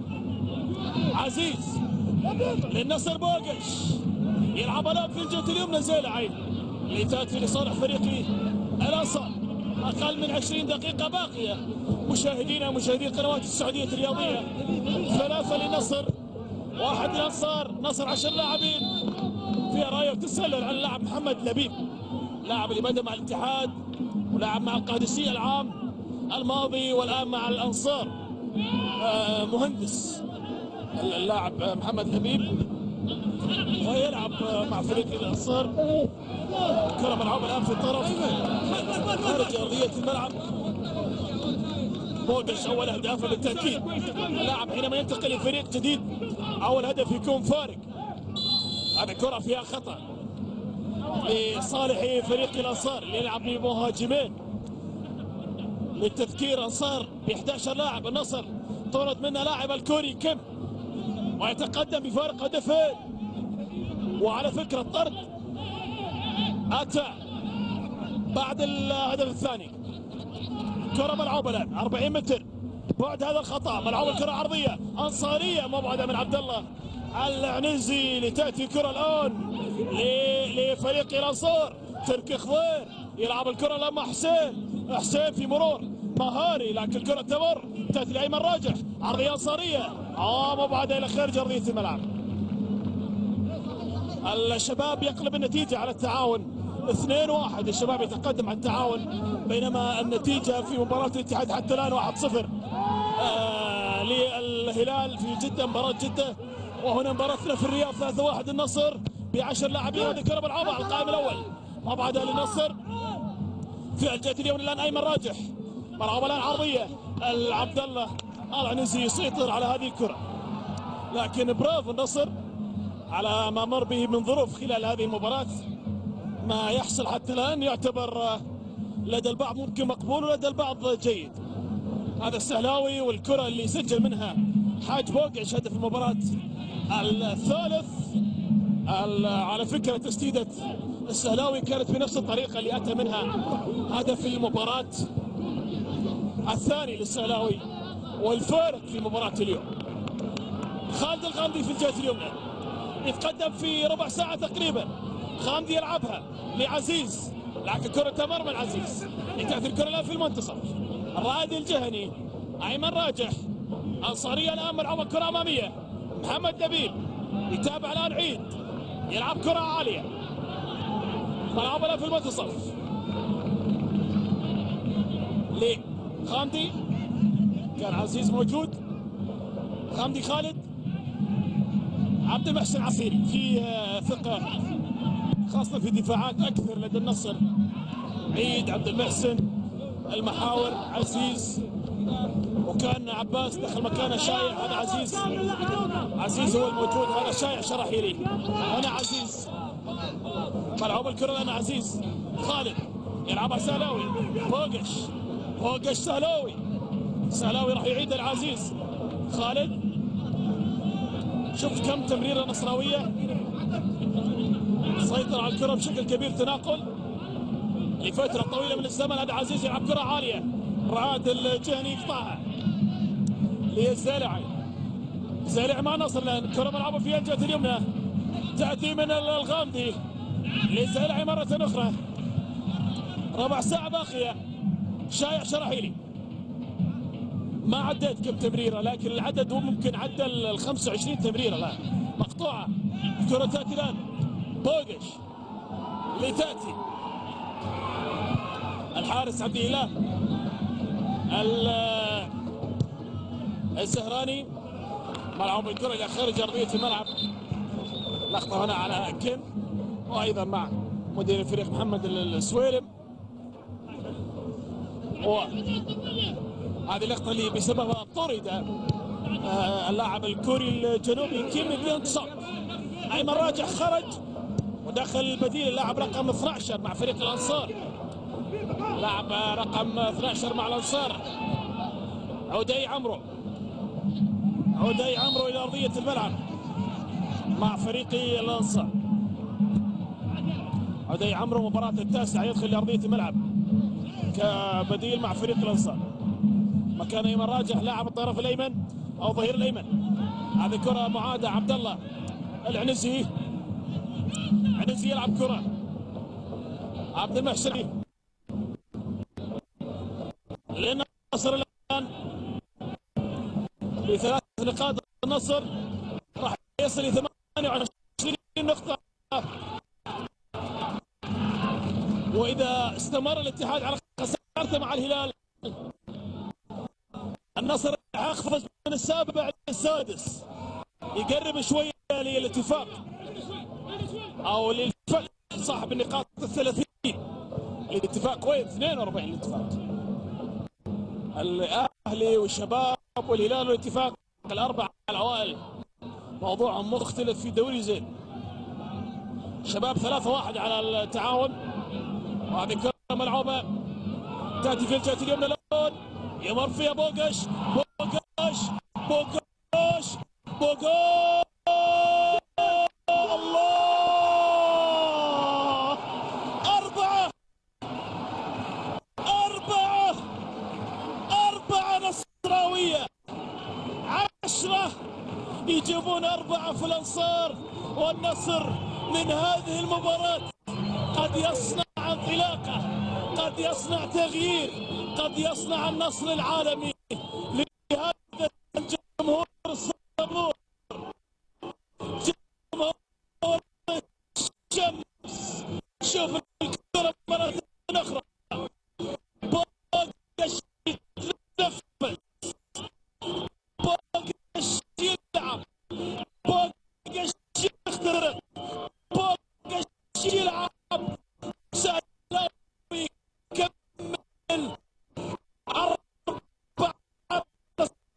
عزيز للنصر. بوقش يلعب الآن في الجهة اليمنى زيلعي لتأتي لصالح فريقي الأنصار. أقل من عشرين دقيقة باقية مشاهدينا مشاهدي القنوات السعودية الرياضية. ثلاثة للنصر، واحد للأنصار. نصر عشر لاعبين، فيها راية وتسلل على اللاعب محمد لبيب، لاعب اللي بدأ مع الاتحاد ولعب مع القادسية العام الماضي والآن مع الأنصار. آه مهندس اللاعب محمد لبيب ويلعب مع فريق الأنصار. كرة ملعوبة الآن في الطرف خارج أرضية الملعب. بوقش أول أهدافه بالتأكيد، اللاعب حينما ينتقل لفريق جديد أول هدف يكون فارق. هذه كرة فيها خطأ لصالح فريق الأنصار اللي يلعب بمهاجمين. للتذكير أنصار ب إحدى عشر لاعب، النصر طرد منه لاعب الكوري كم ويتقدم بفارق هدفين. وعلى فكرة الطرد أتى بعد الهدف الثاني. كرة ملعوبة الآن أربعين متر بعد هذا الخطأ، ملعوبة الكرة عرضية أنصارية مبعدة من عبد الله العنزي لتأتي الكرة الآن لفريق الأنصار. تركي خضير يلعب الكرة الآن مع حسين، حسين في مرور مهاري لكن الكرة تمر تأتي لأيمن راجح، عرضية أنصارية آه مبعدة إلى خارج أرضية الملعب. الشباب يقلب النتيجة على التعاون اثنين واحد، الشباب يتقدم على التعاون، بينما النتيجة في مباراة الاتحاد حتى الآن واحد صفر آه للهلال في جدة، مباراة جدة. وهنا مباراتنا في الرياض ثلاثة واحد النصر بعشر لاعبين. هذه كرة ملعوبة على القائم الأول مبعدة للنصر في الجهة اليمنى الآن أيمن راجح، ملعوبة الآن عرضية عبد الله العنزي يسيطر على هذه الكرة، لكن برافو النصر على ما مر به من ظروف خلال هذه المباراة. ما يحصل حتى الآن يعتبر لدى البعض ممكن مقبول ولدى البعض جيد. هذا السهلاوي والكرة اللي سجل منها حاج بوقش هدف المباراة الثالث على فكرة تسديدة السهلاوي كانت بنفس الطريقة اللي أتى منها هدف المباراة الثاني للسهلاوي والفارق في مباراة اليوم. خالد الغامدي في الجهة اليمنى يتقدم في ربع ساعة تقريبا. غامدي يلعبها لعزيز، لكن كرة تمر من عزيز يتأثر الكرة الآن في المنتصف. الرائد الجهني أيمن راجح أنصارية الآن ملعوبة كرة أمامية. محمد نبيل يتابع الآن عيد يلعب كرة عالية ملعوبة الآن في المنتصف لغامدي. كان عزيز موجود. غامدي خالد. عبد المحسن عصيري في ثقة خاصة في دفاعات أكثر لدى النصر. عيد عبد المحسن المحاور عزيز، وكان عباس دخل مكانه شايع. هذا عزيز. عزيز هو الموجود. هذا شايع شرحيلي. هنا عزيز ملعوب الكرة. هنا عزيز. خالد يلعبها سهلاوي. بوقش بوقش سهلاوي. سهلاوي راح يعيد العزيز. خالد شوف كم تمريرة نصراوية. سيطر على الكرة بشكل كبير. تناقل لفترة طويلة من الزمن. هذا عزيز يلعب كرة عالية. رعاد الجهني يقطعها للزالعي. زالعي مع نصر الآن. الكرة ملعوبة في الجهة اليمنى تأتي من الغامدي للزالعي مرة أخرى. ربع ساعة باقية. شايع شرحيلي ما عدت كم تمريرة، لكن العدد ممكن عدى ال خمسة وعشرين تمريرة الآن. مقطوعة. الكرة تأتي الآن. بوقش لتأتي الحارس عبد الله الزهراني ملعوب الكرة إلى خارج أرضية الملعب. لقطة هنا على كن وأيضا مع مدير الفريق محمد السويلم. هذه اللقطة اللي بسببها طرد اللاعب الكوري الجنوبي كيم بيونغ سوك. أيمن راجح خرج ودخل البديل اللاعب رقم اثني عشر مع فريق الأنصار. لاعب رقم اثني عشر مع الأنصار عودي عمرو. عودي عمرو إلى أرضية الملعب مع فريق الأنصار. عودي عمرو مباراة التاسعة يدخل لأرضية الملعب كبديل مع فريق الأنصار مكان أيمن راجح لاعب الطرف الأيمن أو ظهير الأيمن. هذه كرة معادة. عبد الله العنزي. عنزي يلعب كرة. عبد المحسن للنصر الآن بثلاث نقاط. النصر راح يصل إلى ثمانية وعشرين نقطة، وإذا استمر الاتحاد على خسارته مع الهلال النصر يقفز من السابع للسادس، يقرب شوية للاتفاق أو للفعل صاحب النقاط الثلاثين. الاتفاق وين؟ اثنين وأربعين الاتفاق. الأهلي والشباب والهلال والاتفاق الأربع العوائل موضوعهم مختلف في دوري زين. شباب ثلاثة واحد على التعاون. وهذه كرة ملعوبة تأتي في الجهة اليمنى. لون يمر فيها بوقش. بوقش بوقش بوقش. الله. أربعة أربعة أربعة نصراوية. عشرة يجيبون أربعة في الأنصار. والنصر من هذه المباراة قد يصنع انطلاقة، قد يصنع تغيير، قد يصنع النصر العالمي لهذا الجمهور الصبور. جمهور الشمس. شوف الكرة مرة أخرى. بوقش يتنفس. بوقش يلعب. بوقش يخترق. بوقش يلعب. سهلاوي يكمل. أربعة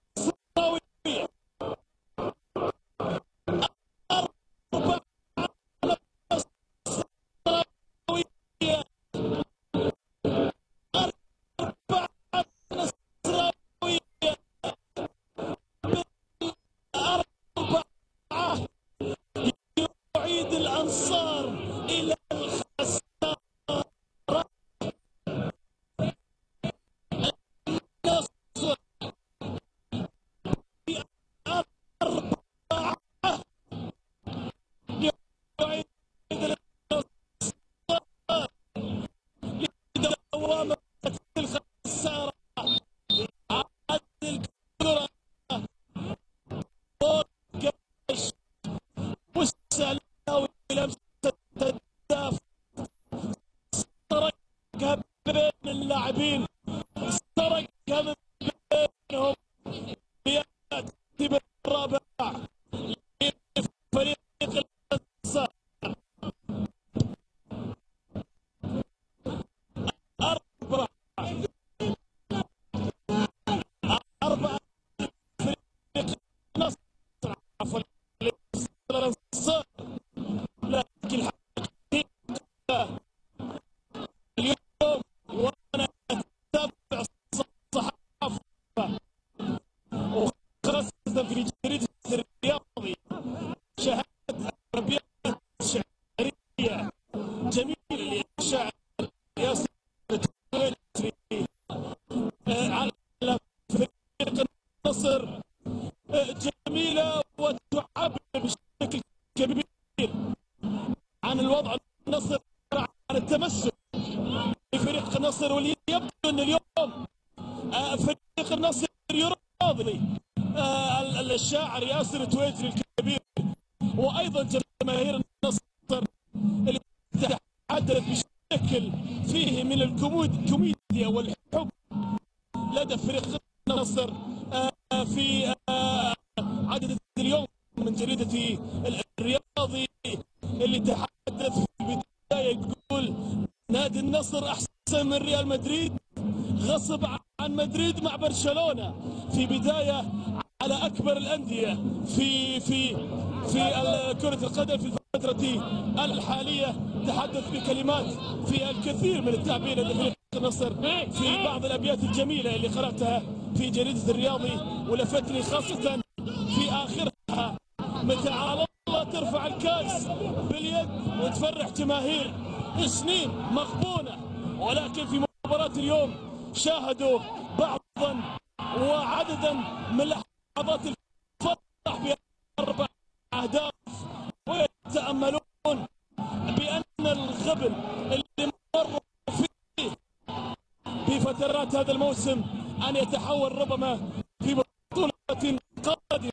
جميلة وتعبر بشكل كبير عن الوضع النصر، عن التمسك بفريق النصر، واللي يبدو أن اليوم فريق النصر يراضي الشاعر ياسر تويتري الكبير وأيضا جماهير النصر اللي تحدثت بشكل فيه من الكوميديا والحب لدى فريق النصر في عدد اليوم من جريدة الرياضي اللي تحدث في البداية يقول نادي النصر أحسن من ريال مدريد، غصب عن مدريد مع برشلونة في بداية على أكبر الأندية في في في كرة القدم في الفترة الحالية. تحدث بكلمات فيها الكثير من التعبير لفريق النصر في بعض الأبيات الجميلة اللي قرأتها في جريدة الرياضي، ولفتني خاصة في آخرها متى على الله ترفع الكاس باليد وتفرح جماهير سنين مغبونة، ولكن في مباراة اليوم شاهدوا بعضا وعددا من لحظات الفرح بأربع أهداف، ويتأملون بأن الغبن اللي مروا فيه بفترات هذا الموسم أن يتحول ربما في بطولة قادمة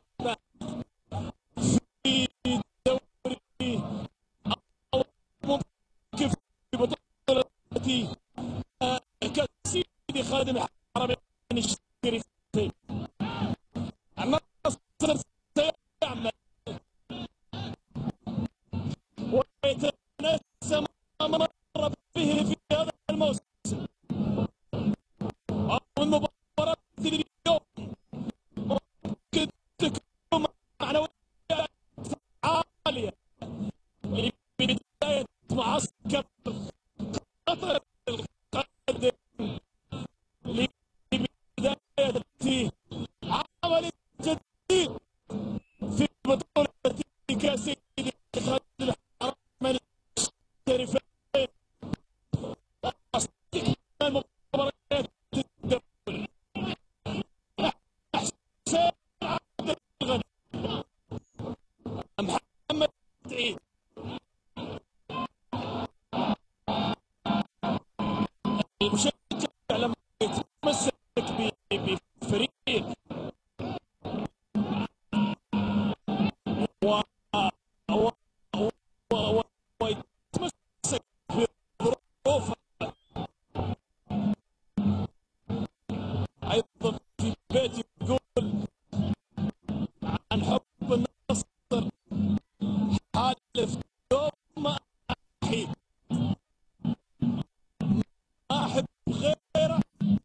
في دوري أو ممكن في بطولة كأس سيدي خالد بن الحرمين الشريفين. النصر سيعمل ويتناسى ما مر به في هذا الموسم، والمباراة اليوم ممكن تكون معنويات عالية لبداية معسكر قطر القادم، لبداية عمل جديد في بطولة كأس سيدي خالد بن الحرمين الشريفين واستكمال مباريات الدوري. حسين عبد الغني، محمد سعيد، المشجع لما يتمسك بفريق ويتمسك بظروفه ايضا في بيت يقول عن حب النصر حالف دوم ما احيد، ما احب غيره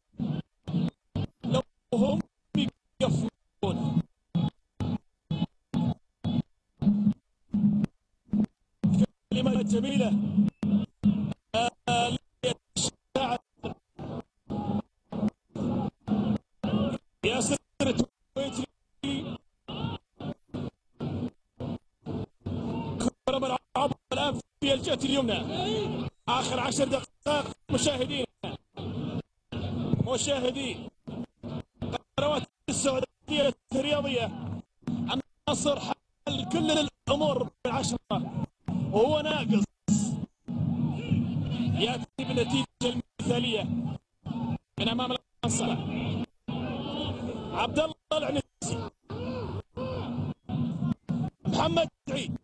لو هم يقفلون. كلمات جميلة للشاعر ياسر تويتري، كرة ملعوبة الآن في الجهة اليمنى، آخر عشر دقائق مشاهدينا مشاهدي قنوات السعودية الرياضية. النصر حل كل الأمور بالعشرة وهو ناقص، يأتي بالنتيجة المثالية من أمام الأنصار. عبد الله العنزي، محمد سعيد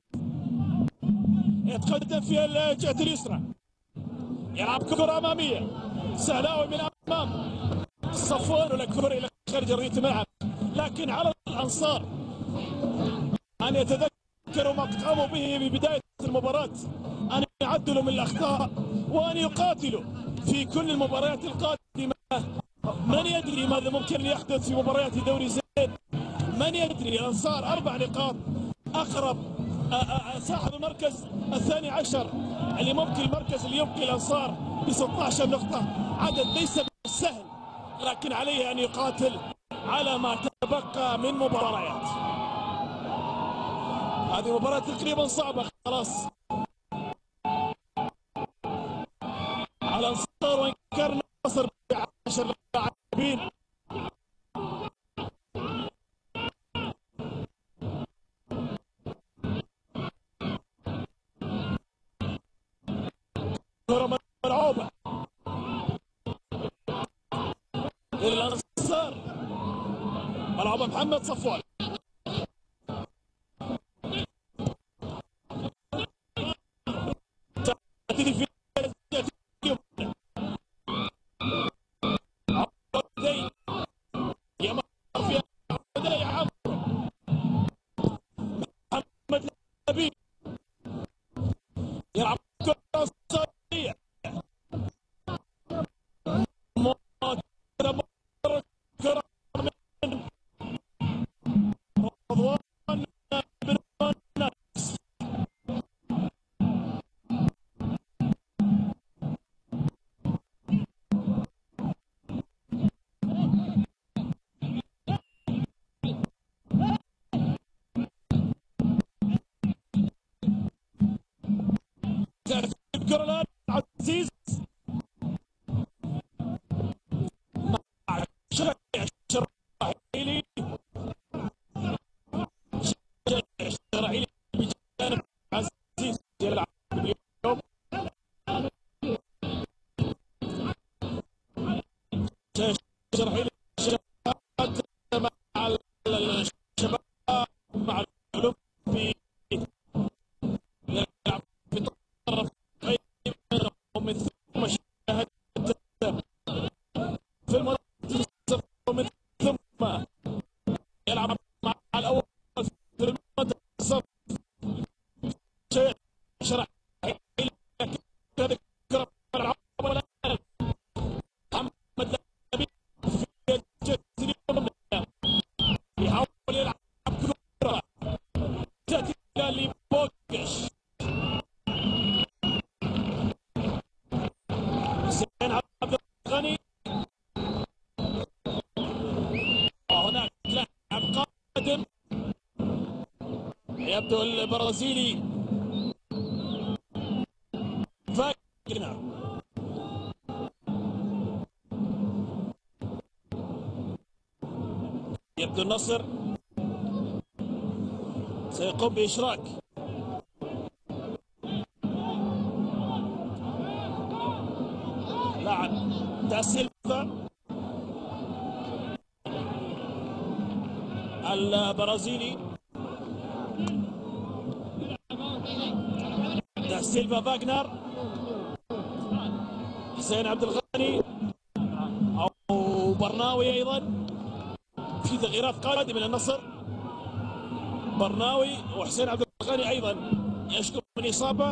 يتقدم في الجهة اليسرى، يلعب كرة أمامية، سهلاوي من أمام صفوان والكرة إلى خارج أرضية الملعب، لكن على الأنصار أن يتذكروا ما قاموا به ببداية المباراة، أن يعدلوا من الأخطاء وأن يقاتلوا في كل المباريات القادمة. من يدري ماذا ممكن يحدث في مباريات دوري زين، من يدري. الأنصار أربع نقاط، أقرب صاحب المركز الثاني عشر اللي ممكن المركز اللي يبقي الأنصار ب ستة عشر نقطة، عدد ليس بالسهل، لكن عليه أن يقاتل على ما تبقى من مباريات. هذه مباراة تقريبا صعبة خلاص على الأنصار، وإن كان النصر بعشر لاعبين كرة ملعوبة للأنصار، ملعوبة محمد صفوان. تأتي في محمد لبيب يلعب كرة صحية، كرة من رضوان بن مناس. الكرة الآن عزيز مع شراحيلي، شراحيلي بجانب عزيز يلعب اليوم. شراحيلي مع الشباب مع الأولمبي يلعب في طرف ومن ثم شاهد في المنتصف ومن ثم يلعب مع الأول في المنتصف. شراحيلي هذه الكرة ملعوبة محمد لبيب في الجهة اليمنى يحاول يلعب كرة تأتي إلى لبوكش. حسين عبد الغني، وهناك لاعب قادم يبدو البرازيلي فاغنر. يبدو النصر سيقوم بإشراك لاعب داسيلفا البرازيلي، داسيلفا فاغنر، حسين عبد الغني او برناوي ايضا. في تغييرات قادمه للنصر، برناوي وحسين عبد الغني ايضا يشكو من اصابه،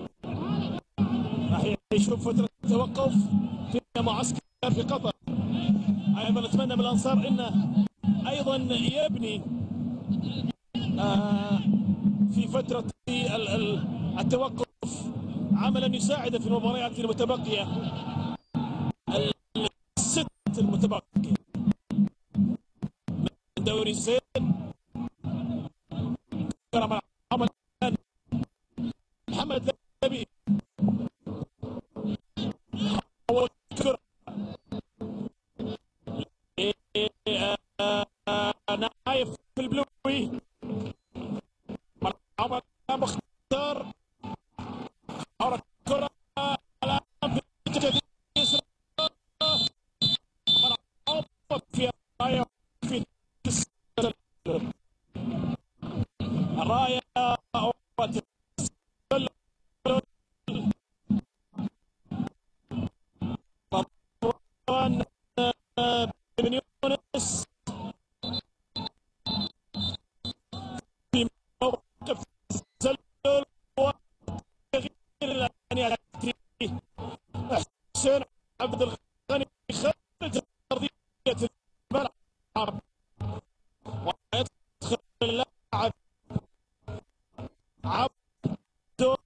راح يشوف فتره توقف في معسكر في قطر. ايضا نتمنى من الانصار انه ايضا يبني آه في فتره التوقف عملا يساعده في المباريات المتبقيه الست المتبقيه من دوري الزين. محمد لبيب حول الكرة نايف في البلوي، مرحبا مختار حول الكرة الآن في الجهة اليسرى، مرحبا في الراية في الراية بن يونس في موقف تسلل وتغيير الان ياتي حسين عبد الغني خارج ارضيه الملعب ويدخل اللاعب عبده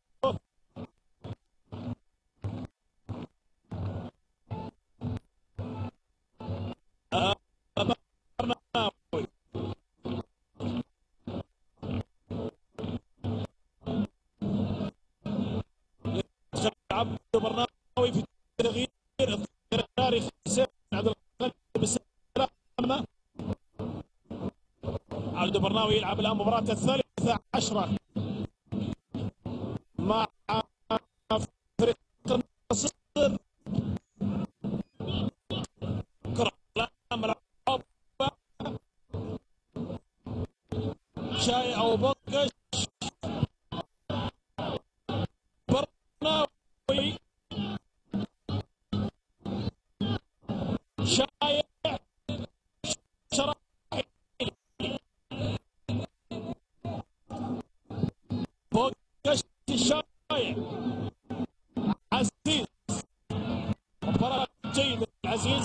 برناوي. يدخل عبده برناوي في تغيير اضطراري حسين عبد الغني بالسلامه. عبده برناوي يلعب الان مباراته الثالثه عشره مع فريق شاي او بوكش برناوي شايع شراحيلي بوكش الشايع عزيز مباراة جيدة عزيز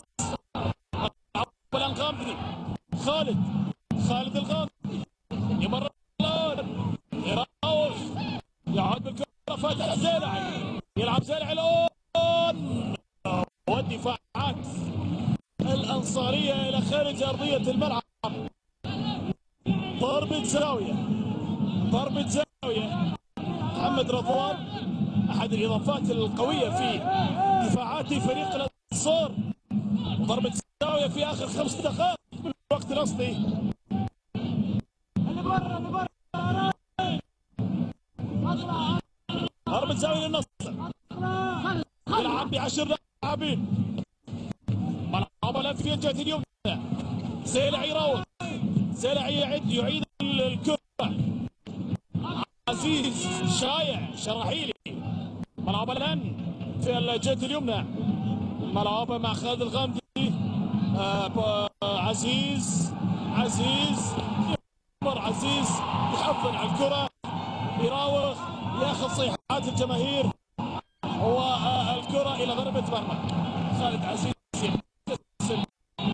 الغامدي خالد خالد الغامدي يمر يراوغ يعود بالكرة فاتح زيلعي يلعب زيلعي الأون والدفاعات الأنصارية إلى خارج أرضية الملعب. ضربة زاوية ضربة زاوية محمد رضوان أحد الإضافات القوية في دفاعات فريق الأنصار. ضربة زاوية في آخر خمس دقائق من الوقت الأصلي. ضربة زاوية للنصر يلعب بعشر لاعبين. ملعب الآن في الجهة اليمنى زيلعي يراوغ زيلعي يعيد يعيد الكرة عزيز شايع شراحيلي. ملعب الآن في الجهة اليمنى ملعب مع خالد الغامدي. آه عزيز عزيز يمر عزيز يحضن على الكرة يراوغ ياخذ صيحات الجماهير والكرة إلى ضربة مرمى. خالد عزيز يبتسم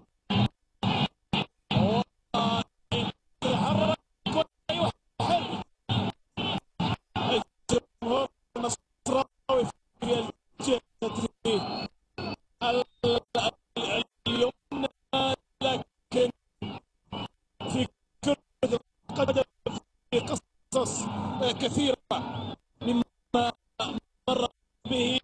ويتحرك ويحرك الجمهور النصراوي في الجهة اليمنى، لكن في كرة القدم في قصص كثيرة مما مر به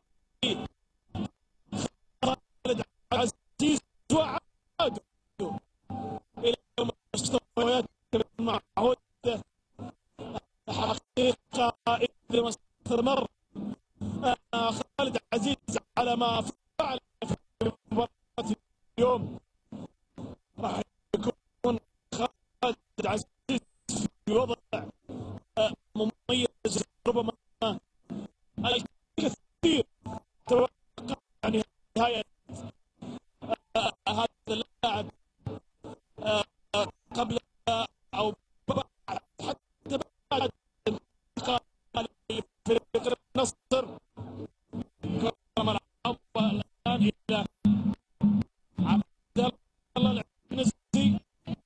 خالد عزيز وعاد إلى مستويات المعهودة. حقيقة إذا ما استمر خالد عزيز على ما فعل في مباراة اليوم راح يكون خالد عزيز في وضع مميز ربما الكثير توقع نهاية هذا اللاعب قبل أو بعد حتى بعد انتقال لفريق النصر. ملعب الآن إلى عبد الله العنزي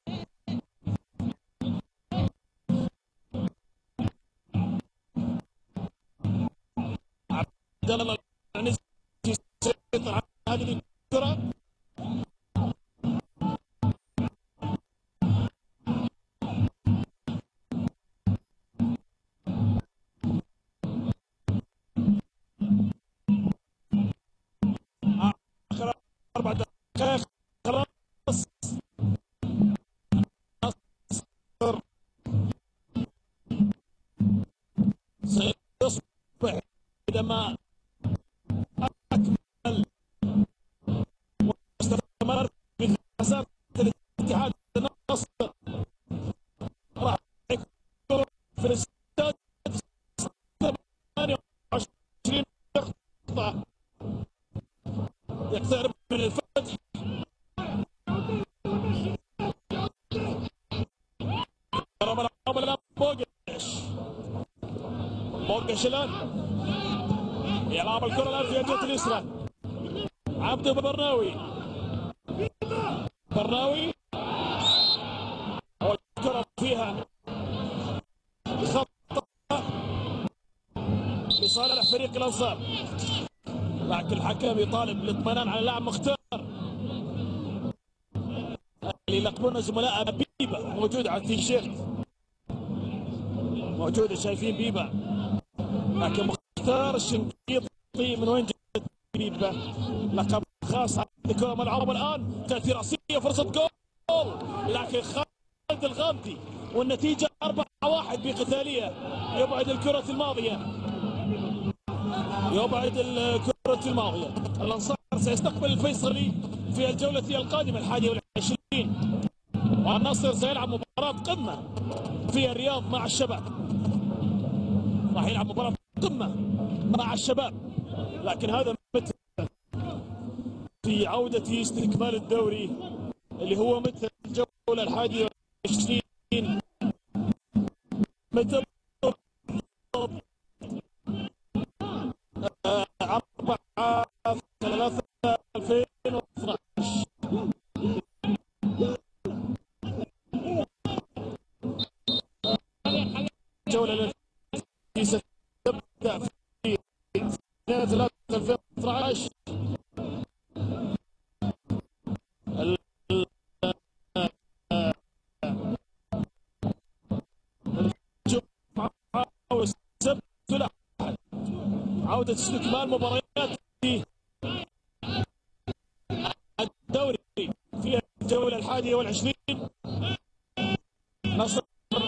عبد الله العنزي يسيطر على هذه الكرة. آخر أربع دقائق خلاص نصر سيصبح عندما أكمل واستمر في مسافة الاتحاد النصر راح يكون في الاستاد ثمانية وعشرين نقطة يقترب من الفتح. ضرب العاب الان بوقش بوقش الان يلعب الكرة الان في الجهة اليسرى. عبد برناوي برناوي والكرة فيها خطأ لصالح فريق الانصار، لكن الحكم يطالب بالاطمئنان على اللاعب مختار اللي يلقبونه زملاء بيبا موجود على التيشيرت موجوده شايفين بيبا، لكن مختار الشنقيطي من وين جت بيبا؟ لقب خاص عندكم ملعوب الان تاتي راسيه فرصه جول، لكن خالد الغامدي والنتيجه أربعة واحد بقتاليه يبعد الكره الماضيه يبعد الكرة الماضية. الأنصار سيستقبل الفيصلي في الجولة القادمة الحادية والعشرين والنصر سيلعب مباراة مباراة قمة في الرياض مع الشباب، راح يلعب مباراة قمة مع الشباب، لكن هذا متى في عودة استكمال الدوري اللي هو متى الجولة الحادية والعشرين، متى أربعة ثلاثة ألفين واثني عشر. الجولة التي ستبدأ في اثنين ثلاثة ألفين واثني عشر والسبت والأحد، عودة استكمال مباريات في الدوري في الجولة الحادية والعشرين. نصر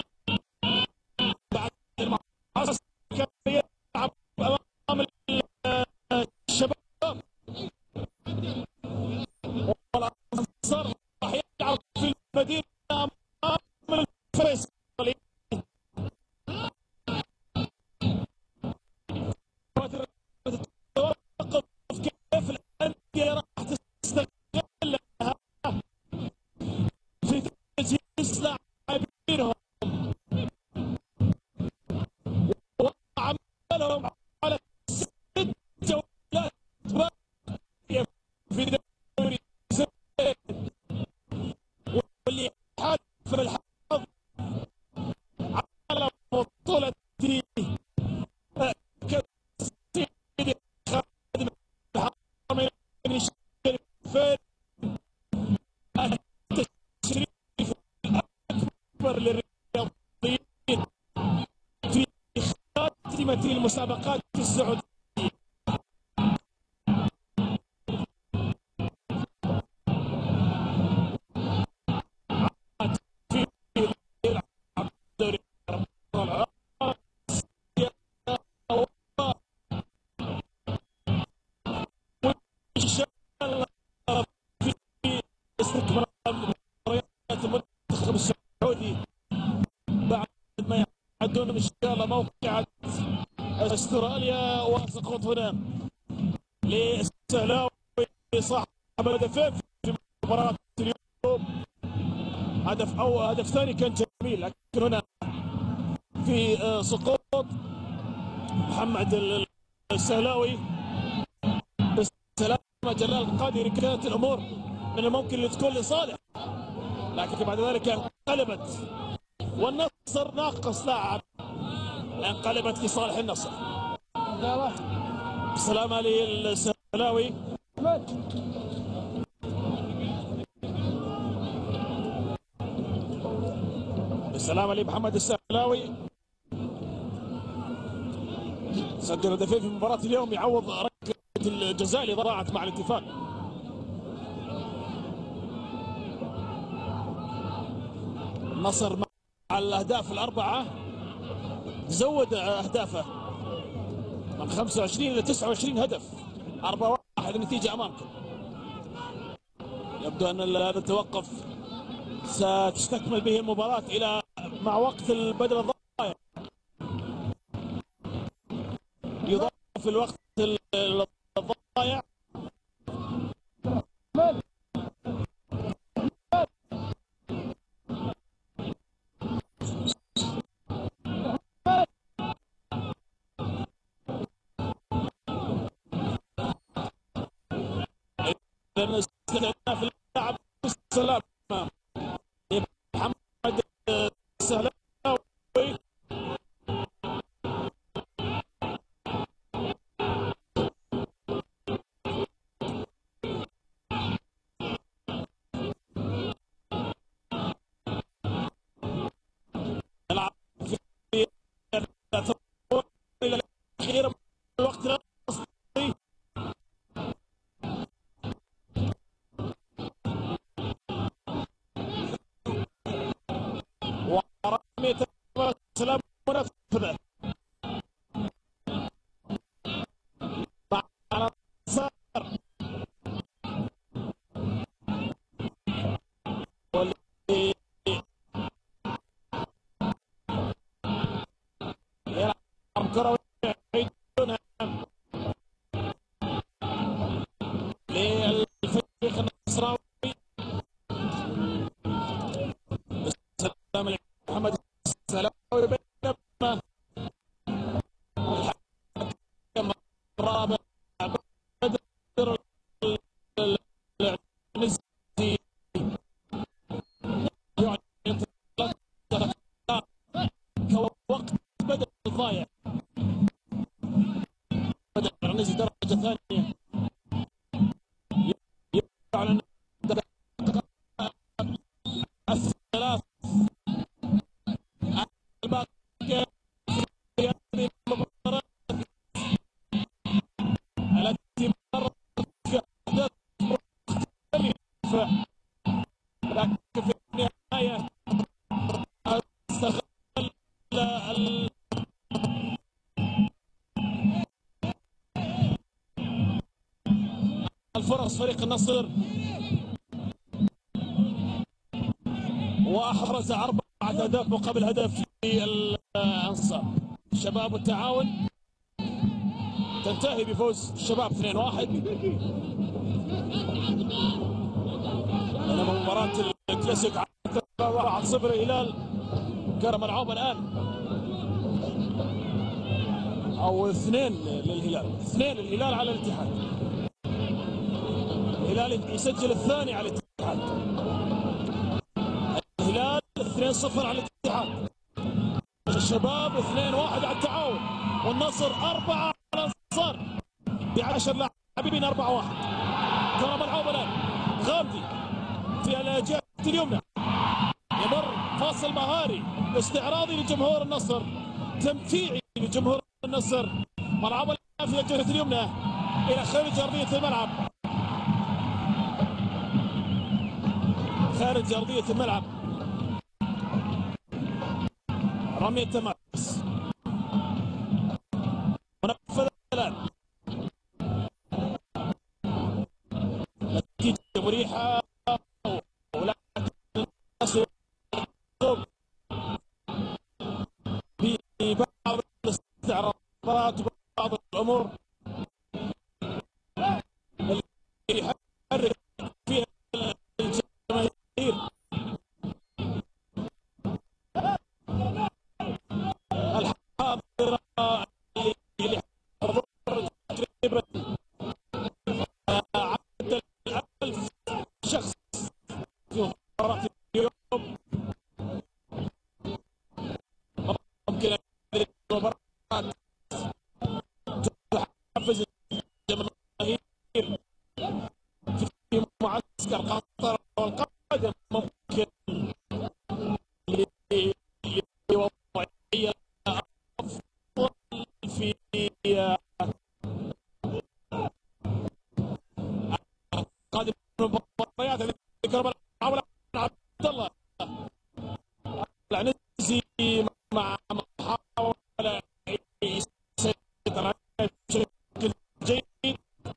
بعد المعاصر كان يلعب أمام الشباب، والأنصار راح يلعب في المدينة أمام الفيصلي. توقف كيف الأندية راح تستغلها في تجهيز لاعبينهم وعملهم على ست جولات باقية في دوري زين، واللي حالف الحظ على بطولة كأس خادم الحرمين الشريفين، التشريف الأكبر للرياضيين في خاتمة المسابقات السعودية. استكمال مباريات المنتخب السعودي بعد ما يعدون ان شاء الله موقعة استراليا، وسقوط هنا للسهلاوي صاحب هدفين في مباراة اليوم. هدف او هدف ثاني كان جميل، لكن هنا في سقوط محمد السهلاوي. بالسلامة جلال القادري كانت الامور من الممكن اللي تكون لصالح، لكن بعد ذلك انقلبت والنصر ناقص لاعب، انقلبت لصالح النصر. بسلامة للسهلاوي. بالسلامة لمحمد السهلاوي، سجل هدفين في مباراة اليوم، يعوض ركلة الجزاء اللي ضاعت مع الاتفاق. النصر مع الاهداف الاربعه زود اهدافه من خمسة وعشرين الى تسعة وعشرين هدف، أربعة واحد النتيجه امامكم. يبدو ان هذا التوقف ستستكمل به المباراه الى مع وقت البدل الضايع، يضاف الوقت الضايع. استئناف اللاعب بالسلامة محمد السهلاوي. يلعب في الى الاخير الوقت الأصلي. كرويه يعيدونها للفريق النصراوي. استلام محمد السلاوي بينما الحكم الرابع بدر العنزي يعطي كوقت بدل ضايع. بدر العنزي درجه ثانيه يعلن الثلاث الباقيه في هذه المباراه التي مرت في احداث مختلفه، لكن في النهايه استغل الفرص فريق النصر واحرز اربعه اهداف مقابل هدف في الانصار. الشباب والتعاون تنتهي بفوز الشباب اثنين واحد. بينما مباراة الكلاسيك واحد صفر الهلال كان ملعوب الان، او اثنين للهلال، اثنين الهلال على الاتحاد. الهلال يسجل الثاني على الاتحاد. الهلال اثنين صفر على الاتحاد. الشباب اثنين واحد على التعاون. والنصر أربعة على الانصار بعشر لاعبين أربعة واحد. كرة ملعوبة الآن. غامدي في الجهة اليمنى يمر فاصل مهاري استعراضي لجمهور النصر، تمتيعي لجمهور النصر. ملعوبة الآن في الجهة اليمنى إلى خارج أرضية الملعب، خارج أرضية الملعب. رمية تماس منفذ الآن، نتيجة مريحة ولكن النصر في بعض الاستعراضات وبعض الأمور اللي يحرك فيها الجماهير. الحاضرة اللي حضروا تقريبا عدد ألف شخص في مباراة اليوم. ممكن المباراة تحفز الجماهير في معسكر قطر والقادم، ممكن لوضعية أفضل في قادم المباريات. ذكر عبد الله العنزي مع محاولة يسيطر بشكل جيد.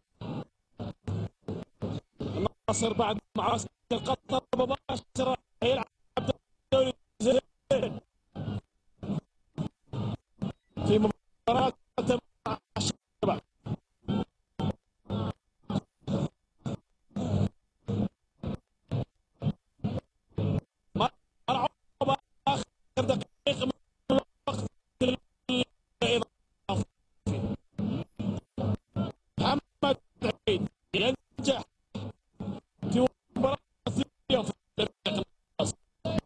النصر بعد معسكر قطر مباشرة يلعب الدوري زين في مباراة مع الشباب. ملعوبة آخر دقيقة من الوقت الإضافي. محمد عيد ينجح في مباراة اليوم في فريق النصر.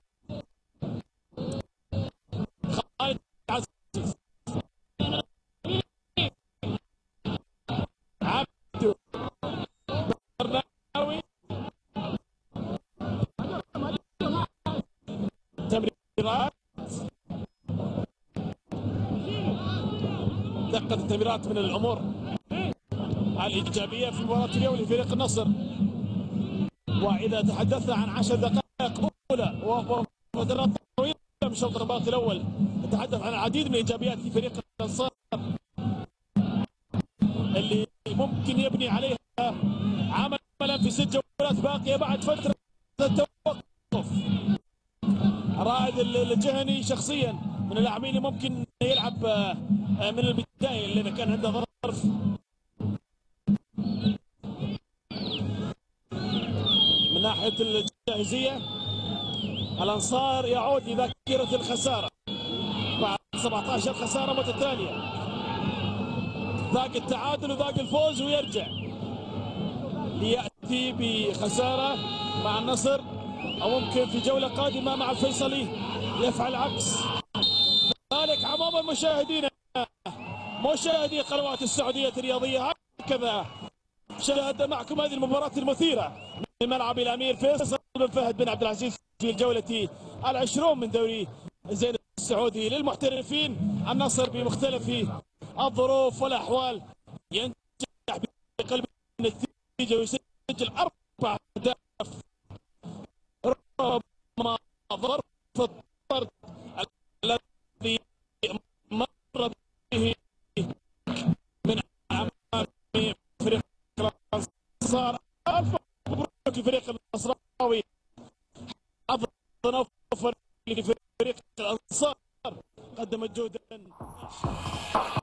خالد عزيز عبدو برناوي تمريرات، دقة التمريرات من الأمور الإيجابية في مباراة اليوم لفريق النصر. وإذا تحدثنا عن عشر دقائق أولى وفترات طويلة من شوط الرباط الأول، نتحدث عن العديد من الإيجابيات في فريق الأنصار اللي ممكن يبني عليها عملا في ست جولات باقية بعد فترة. التوقف رائد الجهني شخصيا من اللاعبين اللي ممكن يلعب من البدايه لان كان عنده ظرف. من ناحيه الجاهزيه الانصار يعود لذاكره الخساره بعد سبعة عشر خساره متتاليه، ذاق التعادل وذاق الفوز ويرجع لياتي بخساره مع النصر، او ممكن في جوله قادمه مع الفيصلي يفعل عكس ذلك. عموما مشاهدينا مشاهدي قنوات السعوديه الرياضيه، هكذا شاهد معكم هذه المباراه المثيره من ملعب الامير فيصل بن فهد بن عبد العزيز في الجوله العشرون من دوري زين السعودي للمحترفين. النصر بمختلف الظروف والاحوال ينجح بقلب النتيجه ويسجل اربع اهداف رغم ظرف الطرد الذي مر به من امام فريق الانصار. الف مبروك لفريق النصراوي، حظ اوفر لفريق الانصار، قدمت جهدا